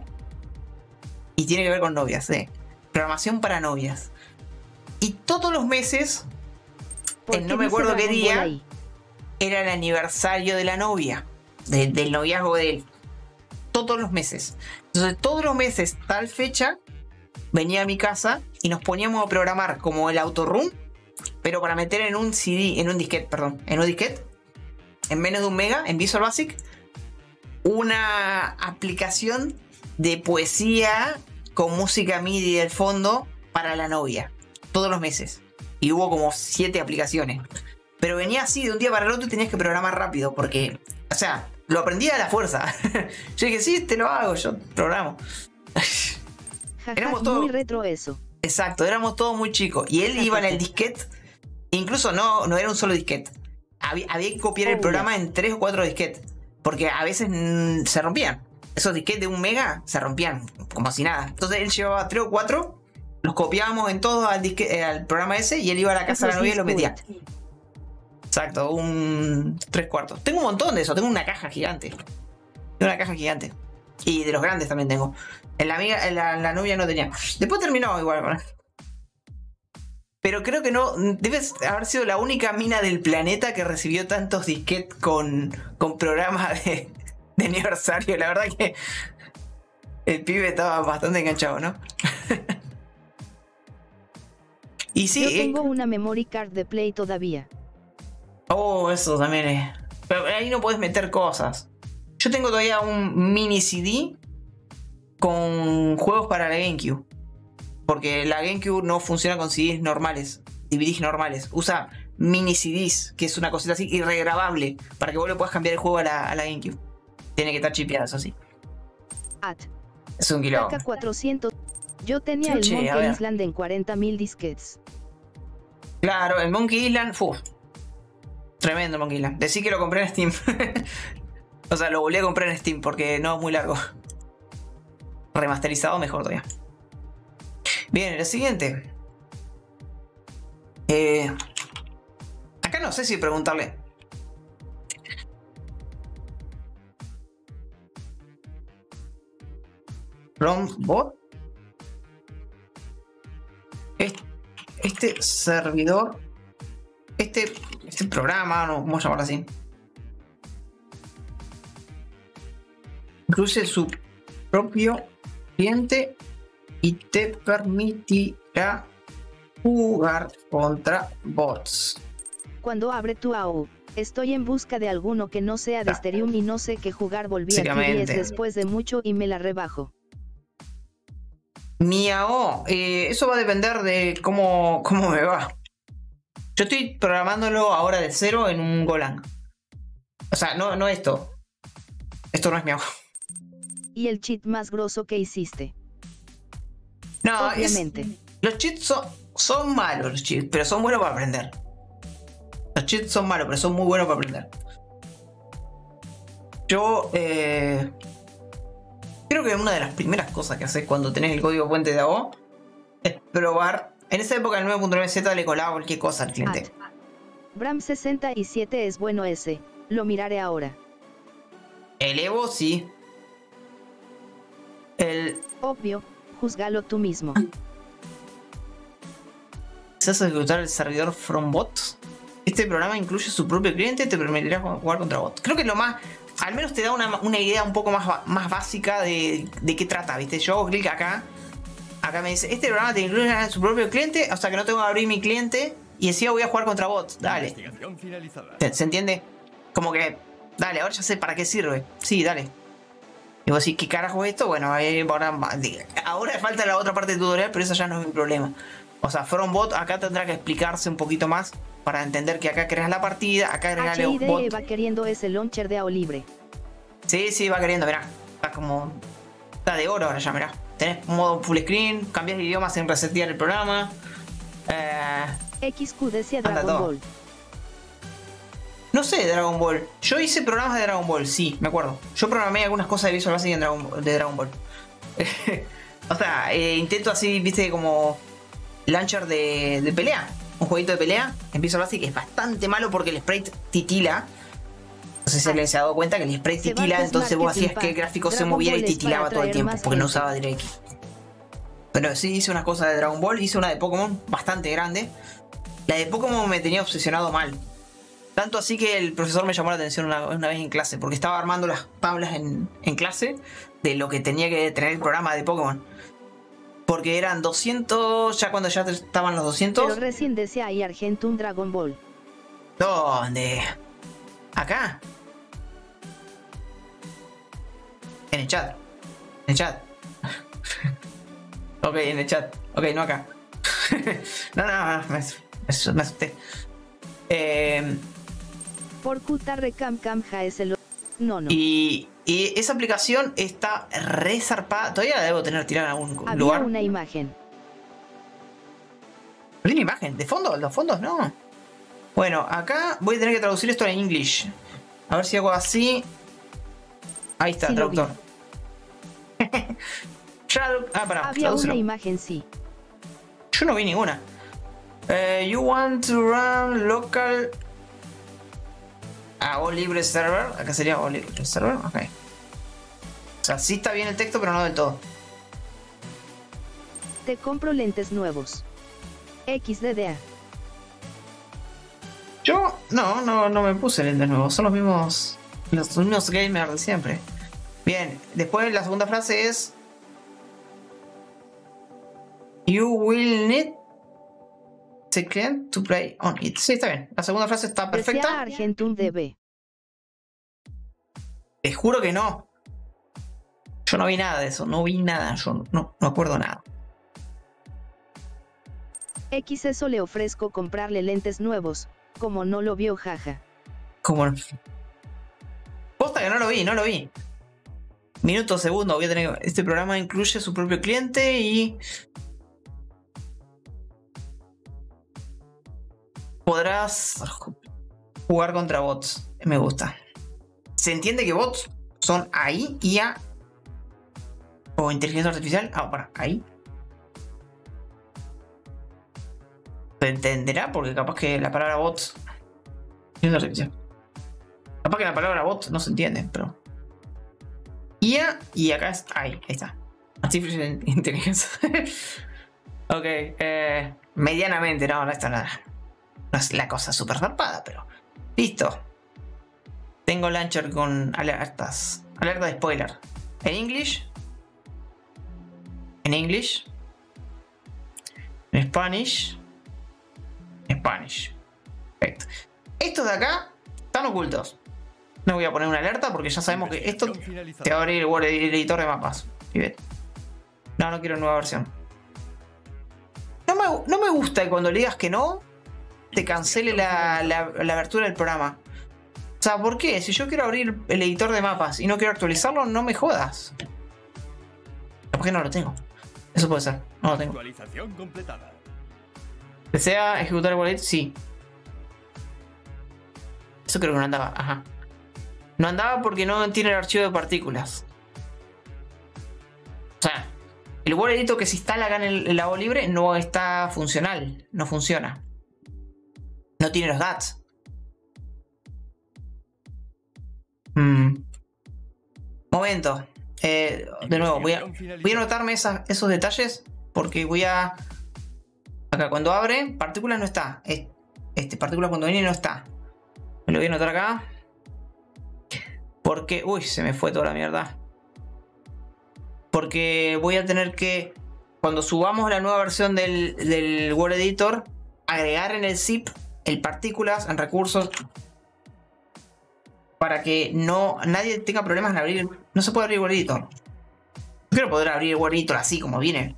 y tiene que ver con novias, ¿eh? Programación para novias. Y todos los meses, ¿Por en qué no me dice acuerdo qué Dragon Ball día, ahí? era el aniversario de la novia, de, del noviazgo de él. Todos los meses. Entonces, todos los meses, tal fecha, venía a mi casa y nos poníamos a programar como el autorun, pero para meter en un C D, en un disquete, perdón, en un disquete, en menos de un mega, en Visual Basic, una aplicación de poesía con música MIDI del fondo para la novia. Todos los meses. Y hubo como siete aplicaciones. Pero venía así de un día para el otro y tenías que programar rápido. Porque, o sea, lo aprendí a la fuerza. Yo dije, sí, te lo hago, yo programo. Jaja, Éramos todos- muy retro eso. Exacto, éramos todos muy chicos. Y él iba en el disquete. Incluso no, no era un solo disquete. Había, había que copiar el Obvio. programa en tres o cuatro disquetes. Porque a veces mm, se rompían. Esos disquetes de un mega se rompían como si nada. Entonces él llevaba tres o cuatro. Los copiábamos en todos al, disque- eh, al programa ese. Y él iba a la casa de la novia y lo metía. Exacto, un tres cuartos. Tengo un montón de eso, tengo una caja gigante. Tengo una caja gigante. Y de los grandes también tengo. En la amiga, en la, la novia no tenía. Después terminó igual con él. Pero creo que no. Debe haber sido la única mina del planeta que recibió tantos disquetes con, con programas de, de aniversario. La verdad que el pibe estaba bastante enganchado, ¿no? Y sí. Yo eh, tengo una memory card de Play todavía. Oh, eso también es. Pero ahí no puedes meter cosas. Yo tengo todavía un mini C D con juegos para la GameCube. Porque la GameCube no funciona con C Ds normales, D V Ds normales. Usa mini C Ds, que es una cosita así irregrabable, para que vos le puedas cambiar el juego a la, a la GameCube. Tiene que estar chipeado, eso sí. At. Es un quilombo. K cuatrocientos. Yo tenía el Che, a Monkey ver. Island en cuarenta mil disquets. Claro, el Monkey Island, uf, tremendo Monkey Island. Decí que lo compré en Steam. O sea, lo volví a comprar en Steam porque no es muy largo. Remasterizado mejor todavía. Bien, lo siguiente. Eh, acá no sé si preguntarle. Rombot. Este, este servidor. Este, este programa, no, ¿cómo llamarlo así? Incluye su propio cliente y te permitirá jugar contra bots. Cuando abre tu A O, estoy en busca de alguno que no sea de Ah. Stereum y no sé qué jugar. Volví a T D S Básicamente. después de mucho y me la rebajo. Mi A O, eh, eso va a depender de cómo, cómo me va. Yo estoy programándolo ahora de cero en un Golang. O sea, no, no esto. Esto no es mi A O. Y el cheat más grosso que hiciste. No, es- Obviamente. los cheats son, son malos, los cheats, pero son buenos para aprender. Los cheats son malos, pero son muy buenos para aprender. Yo eh, creo que una de las primeras cosas que haces cuando tenés el código fuente de A O es probar. En esa época el nueve punto nueve Z le colaba cualquier cosa al cliente. At. Bram sesenta y siete es bueno ese. Lo miraré ahora. El Evo sí. El Obvio, juzgalo tú mismo. se hace ejecutar el servidor from bots. Este programa incluye su propio cliente y te permitirá jugar contra bots. Creo que lo más al menos te da una, una idea un poco más, más básica de, de qué trata, ¿viste? Yo hago clic acá. Acá me dice, este programa te incluye en su propio cliente, o sea que no tengo que abrir mi cliente y encima voy a jugar contra bots. Dale. ¿Se, ¿Se entiende? Como que, dale, ahora ya sé para qué sirve. Sí, dale. Y vos decís, ¿qué carajo es esto? Bueno, ahora, ahora falta la otra parte del tutorial, pero eso ya no es mi problema. O sea, FromBot acá tendrá que explicarse un poquito más para entender que acá creas la partida, acá agregarle H I D bot. va queriendo ese launcher de A O libre. Sí, sí, va queriendo, mirá. Está como... Está de oro ahora ya, mirá. Tenés modo full screen, cambias de idioma sin resetear el programa. Eh, X Q decía anda Dragon todo. Ball. No sé de Dragon Ball. Yo hice programas de Dragon Ball, sí, me acuerdo. Yo programé algunas cosas de Visual Basic en Dragon, de Dragon Ball. O sea, eh, intento así, viste, como launcher de, de pelea. Un jueguito de pelea en Visual Basic es bastante malo porque el sprite titila. No sé si alguien se ha dado cuenta que el sprite Se titila, va entonces vos hacías Marketing que el Pack. gráfico se Dragon moviera y Ball es titilaba para todo el atraer tiempo más porque no gente. usaba DirectX. Pero sí hice unas cosas de Dragon Ball, hice una de Pokémon bastante grande. La de Pokémon me tenía obsesionado mal. Tanto así que el profesor me llamó la atención una, una vez en clase, porque estaba armando las tablas en, en clase de lo que tenía que tener el programa de Pokémon. Porque eran doscientos, ya cuando ya estaban los doscientos. Pero recién decía ahí Argentum Dragon Ball. ¿Dónde? Acá. En el chat. En el chat. Ok, en el chat. Ok, no acá. no, no, no, me, me, me asusté. Eh, Por Kutarre Cam Cam Ja es el... No, no. y, y esa aplicación está re zarpada. Todavía la debo tener tirada en algún Había lugar. una imagen. ¿No tiene imagen? ¿De fondo? ¿Los fondos? No. Bueno, acá voy a tener que traducir esto en English. A ver si hago así. Ahí está, Sí, lo traductor. Tradu- ah, pará, Había tradúcelo. una imagen, sí. Yo no vi ninguna. Eh, you want to run local. Ah, o libre server. Acá sería o libre server. Ok. O sea, sí está bien el texto, pero no del todo. Te compro lentes nuevos. X D D A. Yo no, no, no me puse lentes nuevos. Son los mismos. Los mismos gamers de siempre. Bien, después la segunda frase es. You will need the client to play on it. Sí, está bien. La segunda frase está Decía perfecta. Argentum D B. Te juro que no. Yo no vi nada de eso. No vi nada. Yo no, no me acuerdo nada. X eso le ofrezco comprarle lentes nuevos. Como no lo vio, jaja. Como no. Posta que no lo vi, no lo vi. Minuto, segundo, voy a tener. Este programa incluye su propio cliente y. Podrás jugar contra bots. Me gusta. ¿Se entiende que bots son ahí, I A o inteligencia artificial? Ah, para, ahí. ¿Se entenderá? Porque capaz que la palabra bots. Inteligencia artificial. Capaz que la palabra bot no se entiende, pero. I A y acá es ahí, ahí está. Artificial Intelligence. Ok, eh, medianamente, no, no está nada. No es la cosa súper zarpada, pero. Listo. Tengo launcher con alertas. Alerta de spoiler. En English. En English. En Spanish. En Spanish. Perfecto. Estos de acá están ocultos. No voy a poner una alerta porque ya sabemos que esto te va a abrir el Word editor de mapas. Y ve. No, no quiero nueva versión. No me, no me gusta que cuando le digas que no, te cancele la, la, la abertura del programa. O sea, ¿por qué? Si yo quiero abrir el editor de mapas y no quiero actualizarlo, no me jodas. ¿Por qué no lo tengo? Eso puede ser. No lo tengo. Actualización completada. ¿Desea ejecutar el wallet? Sí. Eso creo que no andaba. Ajá. No andaba porque no tiene el archivo de partículas. O sea, el Word Editor que se instala acá en el, el lado libre no está funcional. No funciona. No tiene los D A Ts. Mm. Momento. Eh, de nuevo, voy a, voy a anotarme esas, esos detalles porque voy a... Acá, cuando abre, partículas no está. Este, partículas cuando viene no está. Me lo voy a anotar acá. Porque... Uy, se me fue toda la mierda. Porque voy a tener que... Cuando subamos la nueva versión del, del Word Editor, agregar en el zip el partículas en recursos para que no nadie tenga problemas en abrir. No se puede abrir Word Editor. No quiero poder abrir Word Editor así como viene.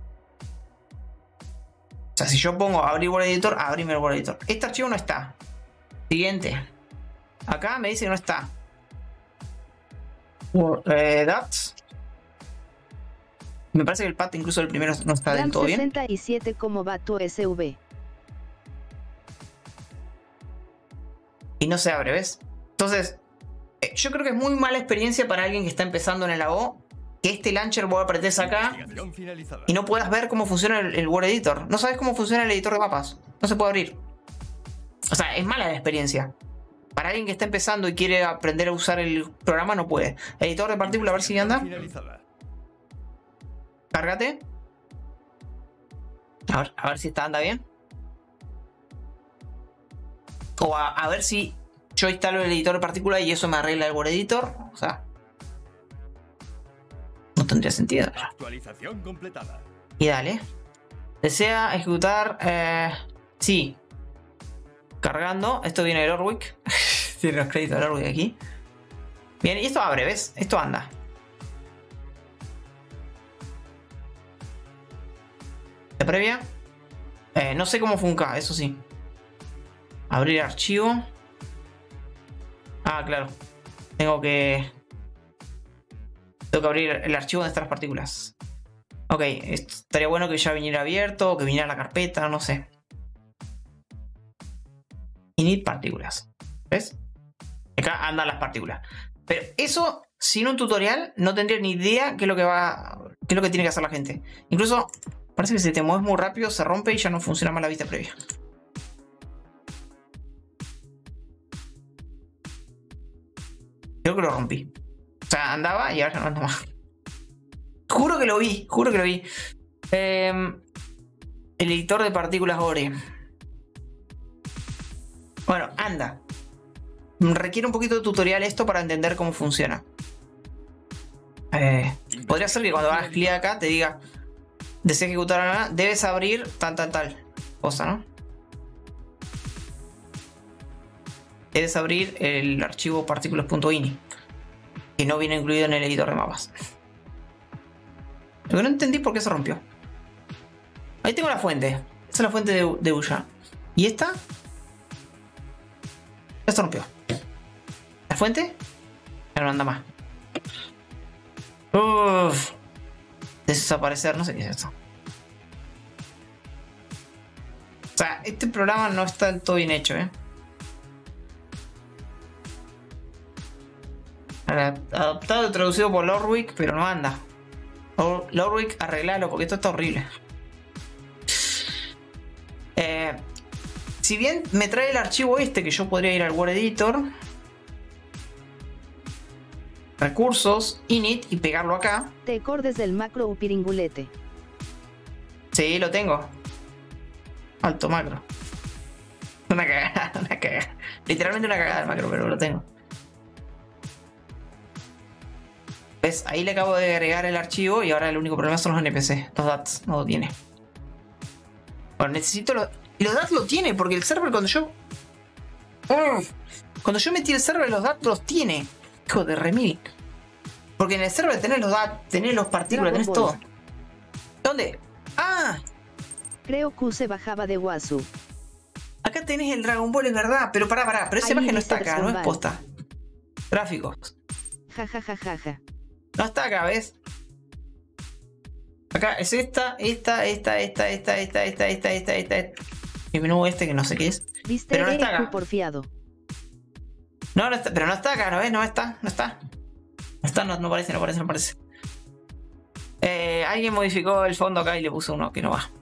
O sea, si yo pongo abrir Word Editor, abrirme el Word Editor. Este archivo no está. Siguiente. Acá me dice que no está. Word, eh, Dats. Me parece que el path incluso el primero no está del todo bien. sesenta y siete, ¿cómo va tu S V? Y no se abre, ¿ves? Entonces, eh, yo creo que es muy mala experiencia para alguien que está empezando en el A O que este launcher vos apretés acá y no puedas ver cómo funciona el, el Word Editor. No sabes cómo funciona el editor de mapas. No se puede abrir. O sea, es mala la experiencia. Para alguien que está empezando y quiere aprender a usar el programa, no puede. Editor de partículas, a ver si anda. Cárgate. A ver, a ver si está anda bien. O a, a ver si yo instalo el editor de partículas y eso me arregla el Word Editor. O sea, no tendría sentido. Actualización completada. Y dale. Desea ejecutar. Eh, sí. Cargando. Esto viene del Orwick. Tiene los créditos del Orwick aquí. Bien, y esto abre, ¿ves? Esto anda. ¿De previa? Eh, no sé cómo funca, eso sí. Abrir archivo. Ah, claro. Tengo que... Tengo que abrir el archivo donde están las partículas. Ok, estaría bueno que ya viniera abierto, o que viniera la carpeta, no sé. Init partículas. ¿Ves? Acá andan las partículas. Pero eso, sin un tutorial, no tendría ni idea qué es lo que va... qué es lo que tiene que hacer la gente. Incluso, parece que si te mueves muy rápido, se rompe y ya no funciona más la vista previa. Creo que lo rompí. O sea, andaba y ahora no anda más. Juro que lo vi, juro que lo vi. Eh, el editor de partículas Ore. Bueno, anda. Requiere un poquito de tutorial esto para entender cómo funciona. Eh, podría ser que cuando hagas clic acá te diga: desea ejecutar ahora, debes abrir tal, tal, tal cosa, ¿no? Debes abrir el archivo partículas.ini, que no viene incluido en el editor de mapas. Lo que no entendí por qué se rompió. Ahí tengo la fuente. Esa es la fuente de, de Uya. ¿Y esta? Ya se rompió. ¿La fuente? Ya no anda más. Uff. Desaparecer, no sé qué es esto. O sea, este programa no está del todo bien hecho, ¿eh? Adaptado y traducido por Lorwick, pero no anda. Lorwick, arreglalo porque esto está horrible. Eh, si bien me trae el archivo este, que yo podría ir al Word Editor, recursos, init y pegarlo acá. Te acordes del macro upiringulete. Sí, lo tengo. Alto macro. Una cagada, una cagada. Literalmente una cagada de macro, pero lo tengo. ¿Ves? Ahí le acabo de agregar el archivo y ahora el único problema son los N P C. Los D A Ts no lo tiene. Bueno, necesito los... Y los D A T lo tiene, porque el server cuando yo... Cuando yo metí el server, los D A T los tiene. Hijo de remil. Porque en el server tenés los D A T, tenés los partículas, tenés todo. ¿Dónde? ¡Ah! Creo que se bajaba de Wasu. Acá tenés el Dragon Ball, es verdad. Pero pará, pará. Pero esa imagen no está acá, no es posta. Gráficos. Ja, ja, ja, ja, ja. No está acá, ¿ves? Acá es esta, esta, esta, esta, esta, esta, esta, esta, esta, esta, esta. El menú este que no sé qué es. ¿Viste? Pero no está acá. Porfiado. No, no está, pero no está acá, ¿no ves? No está, no está. No está, no, no parece, no parece, no parece. Eh, alguien modificó el fondo acá y le puso uno que no va.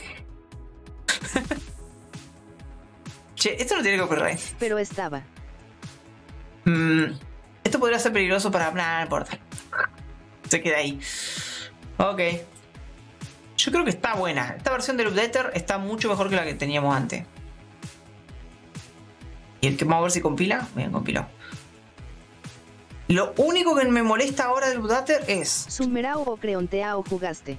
Che, esto no tiene copyright. Pero estaba. Mm, esto podría ser peligroso para... Nah, no importa. Se queda ahí. Ok. Yo creo que está buena. Esta versión del updater está mucho mejor que la que teníamos antes. Y el que vamos a ver si compila. Bien, compiló. Lo único que me molesta ahora del Budater es... Sumerao o Creonteao jugaste.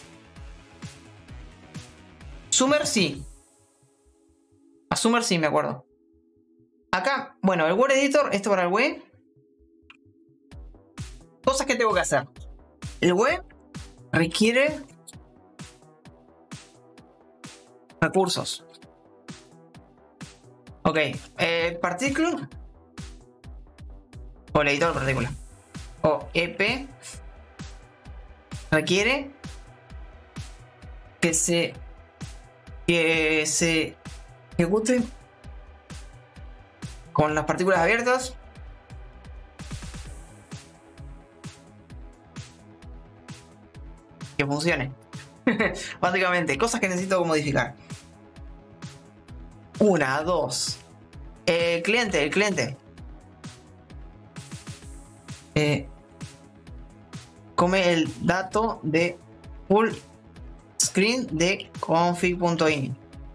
Summer sí. A Summer sí, me acuerdo. Acá, bueno, el Word Editor, esto para el web. Cosas que tengo que hacer. El web requiere recursos. Ok, eh, Particle o el editor de partícula o E P requiere que se que se ejecute con las partículas abiertas que funcione. Básicamente, cosas que necesito modificar. Una, dos. El cliente, el cliente. Eh, come el dato de full screen de config.ini.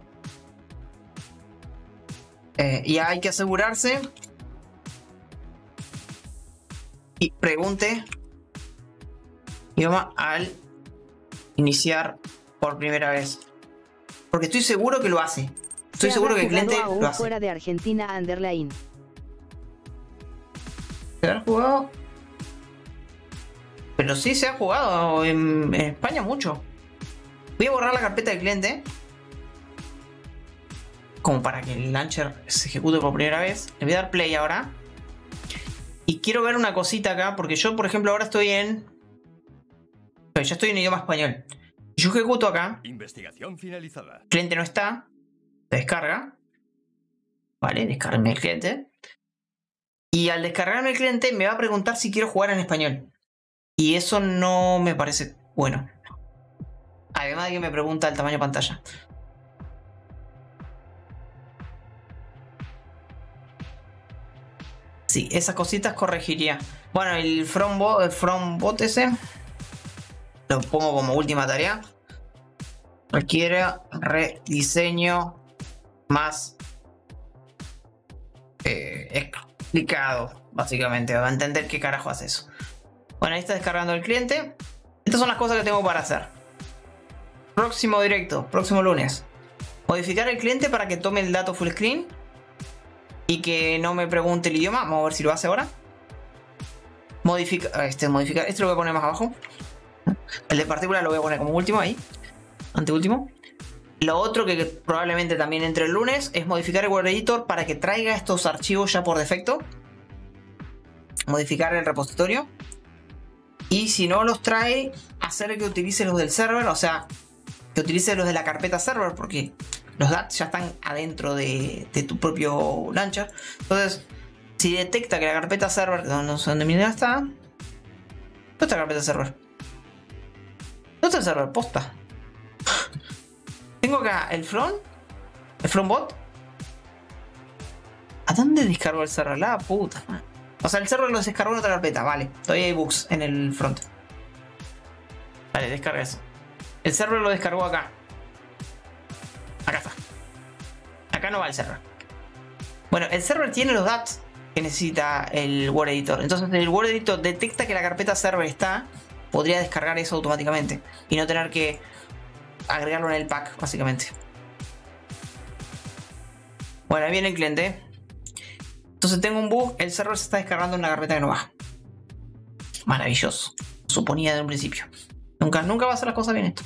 Eh, y hay que asegurarse y pregunte idioma al iniciar por primera vez, porque estoy seguro que lo hace. Estoy Se seguro habrá que el cliente jugado lo aún hace. fuera de Argentina underline. ¿Se ha jugado? Pero sí se ha jugado en, en España mucho. Voy a borrar la carpeta del cliente como para que el launcher se ejecute por primera vez. Le voy a dar play ahora. Y quiero ver una cosita acá, porque yo, por ejemplo, ahora estoy en... Ya estoy en idioma español. Yo ejecuto acá. Investigación finalizada. El cliente no está. Se descarga. Vale, descargarme el cliente. Y al descargarme el cliente me va a preguntar si quiero jugar en español. Y eso no me parece bueno. Además de que me pregunta el tamaño de pantalla. Sí, esas cositas corregiría. Bueno, el from bot, el from bot ese lo pongo como última tarea. Requiere rediseño más eh, explicado, básicamente. Va a entender qué carajo hace eso. Bueno, ahí está descargando el cliente. Estas son las cosas que tengo para hacer. Próximo directo, próximo lunes. Modificar el cliente para que tome el dato full screen y que no me pregunte el idioma. Vamos a ver si lo hace ahora. Modificar, este, modificar, este lo voy a poner más abajo. El de partícula lo voy a poner como último ahí. Anteúltimo. Lo otro que probablemente también entre el lunes es modificar el Word Editor para que traiga estos archivos ya por defecto. Modificar el repositorio. Y si no los trae, hacer que utilice los del server. O sea, que utilice los de la carpeta server, porque los D A T ya están adentro de, de tu propio launcher. Entonces, si detecta que la carpeta server, no sé dónde mira está. ¿Dónde está la carpeta server? ¿Dónde está el server? Posta. Tengo acá el front. El front bot. ¿A dónde descargo el server? La puta. O sea, el server lo descargó en otra carpeta. Vale. Todavía hay bugs en el front. Vale, descarga eso. El server lo descargó acá. Acá está. Acá no va el server. Bueno, el server tiene los D A T que necesita el Word Editor. Entonces el Word Editor detecta que la carpeta server está. Podría descargar eso automáticamente. Y no tener que agregarlo en el pack, básicamente. Bueno, ahí viene el cliente. Entonces tengo un bug. El server se está descargando en una carpeta que no va. Maravilloso. Suponía de un principio. Nunca, nunca va a hacer las cosas bien esto.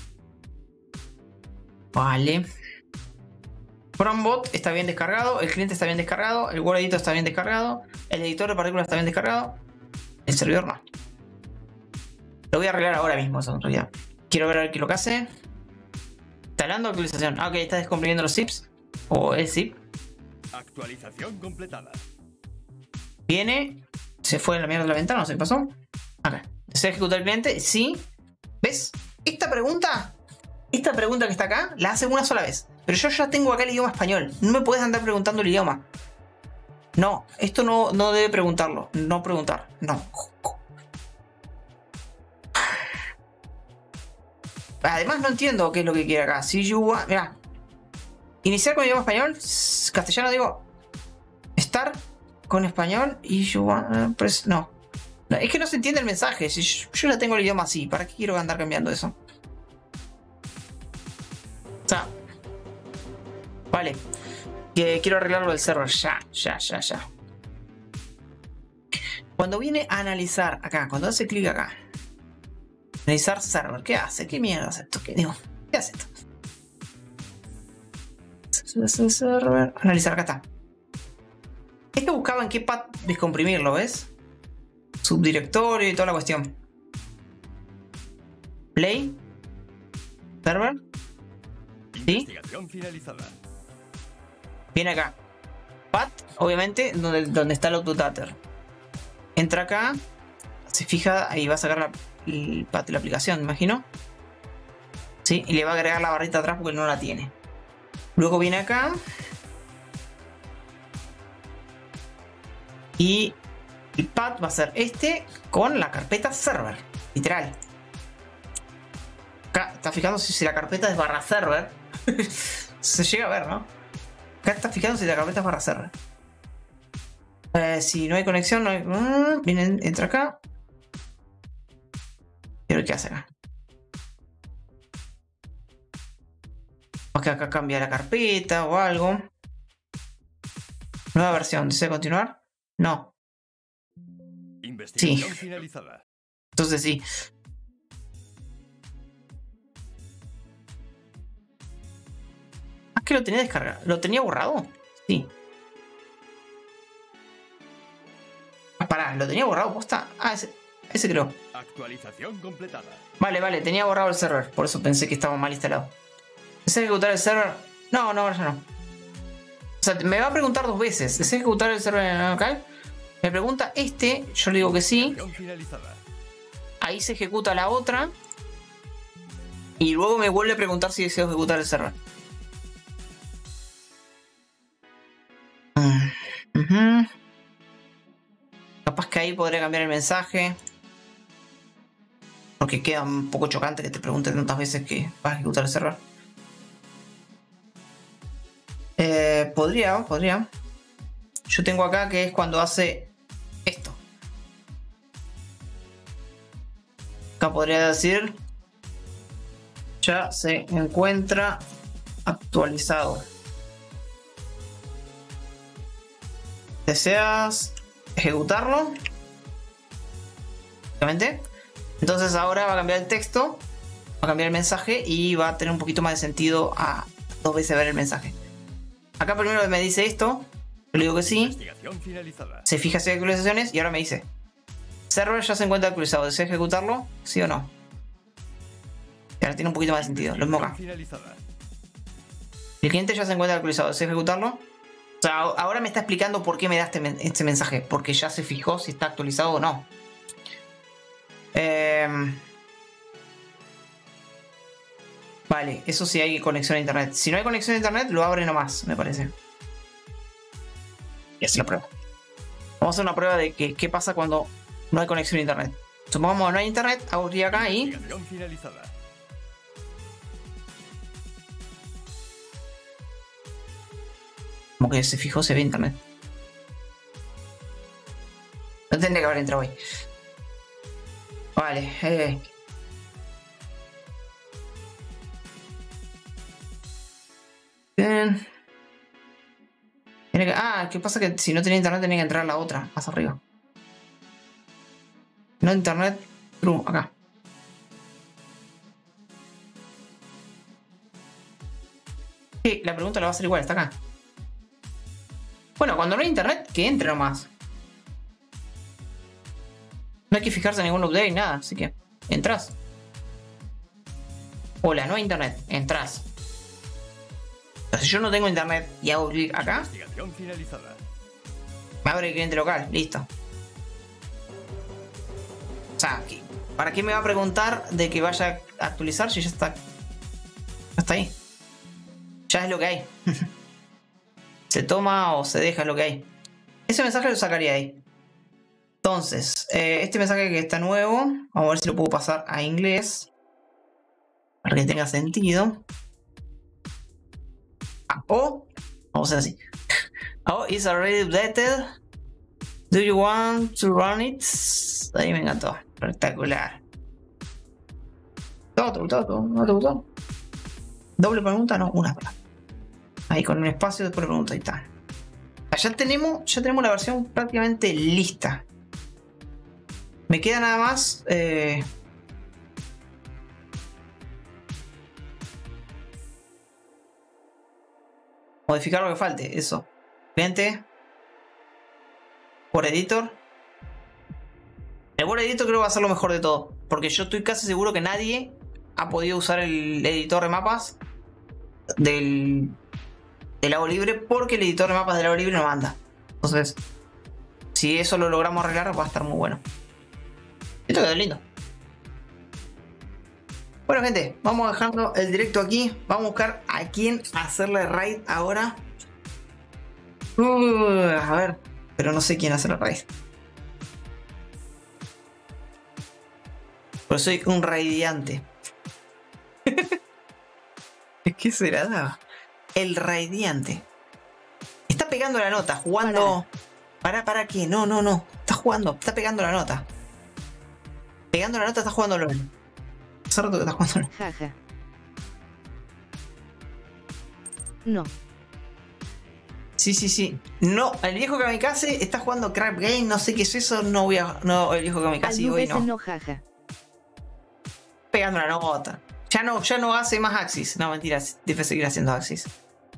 Vale. FromBot está bien descargado. El cliente está bien descargado. El Word Editor está bien descargado. El editor de partículas está bien descargado. El servidor no. Lo voy a arreglar ahora mismo, eso en realidad. Quiero ver a ver qué lo que hace. Instalando actualización. Ah, ok, está descomprimiendo los zips. O el zip. Actualización completada. Viene. Se fue en la mierda de la ventana, no sé qué pasó. Acá. ¿Desea ejecutar el cliente? Sí. ¿Ves? Esta pregunta. Esta pregunta que está acá la hace una sola vez. Pero yo ya tengo acá el idioma español. No me puedes andar preguntando el idioma. No, esto no, no debe preguntarlo. No preguntar. No. Además no entiendo qué es lo que quiere acá. Si you want, mira. Iniciar con idioma español. Castellano digo. Estar con español y you want, pues no. No, es que no se entiende el mensaje. Si yo, yo ya tengo el idioma así, ¿para qué quiero andar cambiando eso? O sea, vale. Que quiero arreglarlo del server. Ya, ya, ya, ya. Cuando viene a analizar acá, cuando hace clic acá, analizar server, ¿qué hace? ¿Qué mierda hace esto? ¿Qué, digo, ¿qué hace esto? Server, analizar, acá está. Es que buscaba en qué path descomprimirlo, ¿ves? Subdirectorio y toda la cuestión. Play. Server. ¿Sí? Investigación finalizada. Viene acá. Path, obviamente, donde, donde está el autodater. Entra acá. Se fija, ahí va a sacar la, el path de la aplicación, me imagino. Sí, y le va a agregar la barrita atrás porque no la tiene. Luego viene acá. Y el path va a ser este con la carpeta server. Literal. Acá está fijándose si la carpeta es barra server. Se llega a ver, ¿no? Acá está fijando si la carpeta es barra server. Eh, si no hay conexión, no hay... Uh, viene, entra acá. Y a ver qué hace acá. Ok, acá cambia la carpeta o algo. Nueva versión. ¿Desea continuar? No. Investigación Sí. finalizada. Entonces sí. Ah, que lo tenía descargado. ¿Lo tenía borrado? Sí. Ah, pará, ¿lo tenía borrado? ¿Posta? Ah, ese, ese creo. Actualización completada. Vale, vale, tenía borrado el server. Por eso pensé que estaba mal instalado. ¿Desea ejecutar el server? No, no, ya no. O sea, me va a preguntar dos veces. ¿Desea ejecutar el server local? Me pregunta este, yo le digo que sí. Investigación finalizada. Ahí se ejecuta la otra. Y luego me vuelve a preguntar si deseo ejecutar el server. Mm, ujú. Capaz que ahí podría cambiar el mensaje. Porque queda un poco chocante que te pregunte tantas veces que vas a ejecutar el server. Eh, podría, podría. Yo tengo acá que es cuando hace esto. Acá podría decir ya se encuentra actualizado. ¿Deseas ejecutarlo? Obviamente. Entonces ahora va a cambiar el texto, va a cambiar el mensaje y va a tener un poquito más de sentido a dos veces ver el mensaje. Acá primero me dice esto, yo le digo que sí. Investigación finalizada. Se fija si hay actualizaciones y ahora me dice server ya se encuentra actualizado, ¿desea ejecutarlo? ¿Sí o no? Y ahora tiene un poquito más de sentido, lo mismo acá. Finalizada. El cliente ya se encuentra actualizado, ¿desea ejecutarlo? O sea, ahora me está explicando por qué me da este, men este mensaje, porque ya se fijó si está actualizado o no. Eh... Vale, eso sí hay conexión a internet. Si no hay conexión a internet, lo abre nomás, me parece. Y así la prueba. Vamos a hacer una prueba de que, qué pasa cuando no hay conexión a internet. Supongamos que no hay internet, hago clic acá y... Investigación finalizada. Como que se fijó, se ve internet. No tendría que haber entrado ahí. Vale, eh... Bien. Tiene que... Ah, ¿qué pasa? Que si no tenía internet tenía que entrar a la otra, más arriba. No internet, true, acá. Sí, la pregunta la va a hacer igual, está acá. Bueno, cuando no hay internet, que entre nomás. No hay que fijarse en ningún update, nada, así que entras. Hola, no hay internet, entras. Pero si yo no tengo internet y hago clic acá, Investigación finalizada. me abre el cliente local, listo. O sea, ¿para qué me va a preguntar de que vaya a actualizar si ya está? Ya está ahí. Ya es lo que hay. Se toma o se deja lo que hay. Ese mensaje lo sacaría ahí. Entonces, eh, este mensaje que está nuevo, vamos a ver si lo puedo pasar a inglés. Para que tenga sentido. Ah, o, vamos a hacer así. Oh, is already updated. Do you want to run it? Ahí me encantó. Espectacular. ¿No te gustó? ¿No te gustó? ¿Doble pregunta? No, una sola. Ahí con un espacio de pregunta, ahí está. Ya tenemos, ya tenemos la versión prácticamente lista. Me queda nada más. Eh... Modificar lo que falte, eso. Cliente. Por editor. El Word Editor creo que va a ser lo mejor de todo. Porque yo estoy casi seguro que nadie ha podido usar el editor de mapas del, del Lago Libre. Porque el editor de mapas del Lago Libre no manda. Entonces, si eso lo logramos arreglar, va a estar muy bueno. Esto quedó lindo. Bueno, gente, vamos dejando el directo aquí. Vamos a buscar a quién hacerle raid ahora. Uh, a ver, pero no sé quién hacerle raid. Pero soy un raidiante. ¿Qué será? El raidiante. Está pegando la nota, jugando. Para, para qué, no, no, no. Está jugando, está pegando la nota. Pegando la nota, está jugando LOL. Hace rato que está jugando LOL. Jaja. No. Sí, sí, sí. No, el viejo Kamikaze está jugando Crap Game, no sé qué es eso, no voy a. No, el viejo Kamikaze Al hoy no. no, jaja. Pegando la nota. Ya no, ya no hace más Axis. No, mentiras, debe seguir haciendo Axis.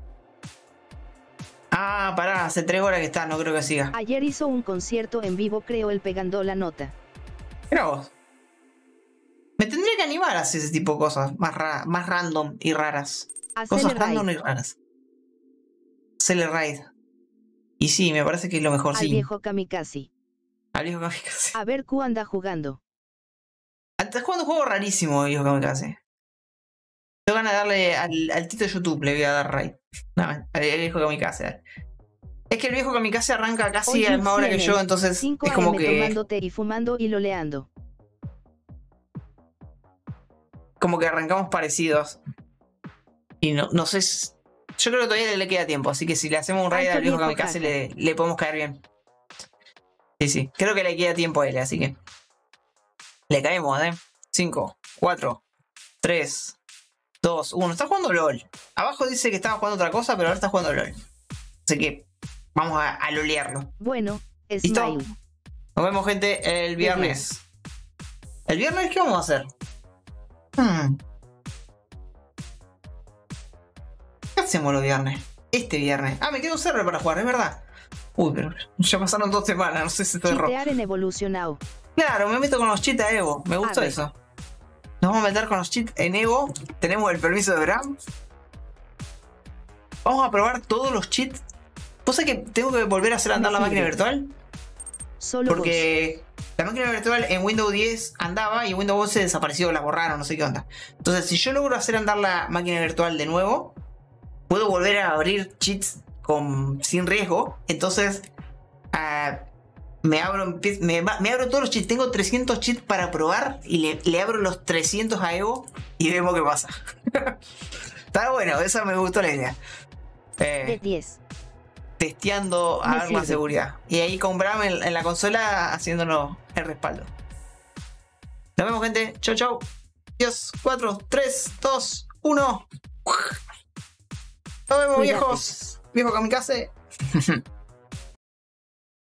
Ah, pará, hace tres horas que está, no creo que siga. Ayer hizo un concierto en vivo, creo, el pegando la nota. Mira vos. Me tendría que animar a hacer ese tipo de cosas más, ra más random y raras. Hacele Cosas random raid. y raras. Hacerle raid. Y sí, me parece que es lo mejor, Al sí. viejo Kamikaze. Al viejo Kamikaze. A ver Q anda jugando. Estás jugando un juego rarísimo, viejo Kamikaze. Tengo ganas de darle al, al título de YouTube, le voy a dar raid. No, al viejo Kamikaze. Es que el viejo Kamikaze arranca casi Oye, a la misma hora que C N N, yo, entonces cinco es como A M que. tomando té y fumando y loleando. Como que arrancamos parecidos. Y no, no sé. Si, yo creo que todavía le queda tiempo, así que si le hacemos un raid Alto al viejo viejo Kamikaze jaja. le, le podemos caer bien. Sí, sí. Creo que le queda tiempo a él, así que. Le caemos, ¿eh? cinco, cuatro, tres, dos, uno. Está jugando LOL. Abajo dice que estaba jugando otra cosa, pero ahora está jugando LOL. Así que vamos a, a lolearlo. Bueno, ¿Listo? Smile. Nos vemos, gente, el viernes. ¿El viernes qué vamos a hacer? Hmm. ¿Qué hacemos los viernes? Este viernes. Ah, me queda un server para jugar, es verdad. Uy, pero ya pasaron dos semanas, no sé si estoy rojo. Chitear en Evolucionado. Claro, me meto con los cheats a Evo. Me gustó Arre. eso. Nos vamos a meter con los cheats en Evo. Tenemos el permiso de Bram. Vamos a probar todos los cheats. ¿Vos sabés que tengo que volver a hacer andar la máquina virtual? Solo Porque la máquina virtual en Windows diez andaba y en Windows once desapareció, la borraron, no sé qué onda. Entonces, si yo logro hacer andar la máquina virtual de nuevo, puedo volver a abrir cheats con, sin riesgo. Entonces, uh, me, abro, me, me abro todos los cheats. Tengo trescientos cheats para probar y le, le abro los trescientos a Evo y vemos qué pasa. Está bueno, esa me gustó la idea. Eh, de diez. Testeando a Me ver más sirve. seguridad. Y ahí con Bram en, en la consola haciéndonos el respaldo. Nos vemos, gente. Chau, chau. Dios, cuatro, tres, dos, uno. Nos vemos, Cuídate. viejos. Viejo Kamikaze.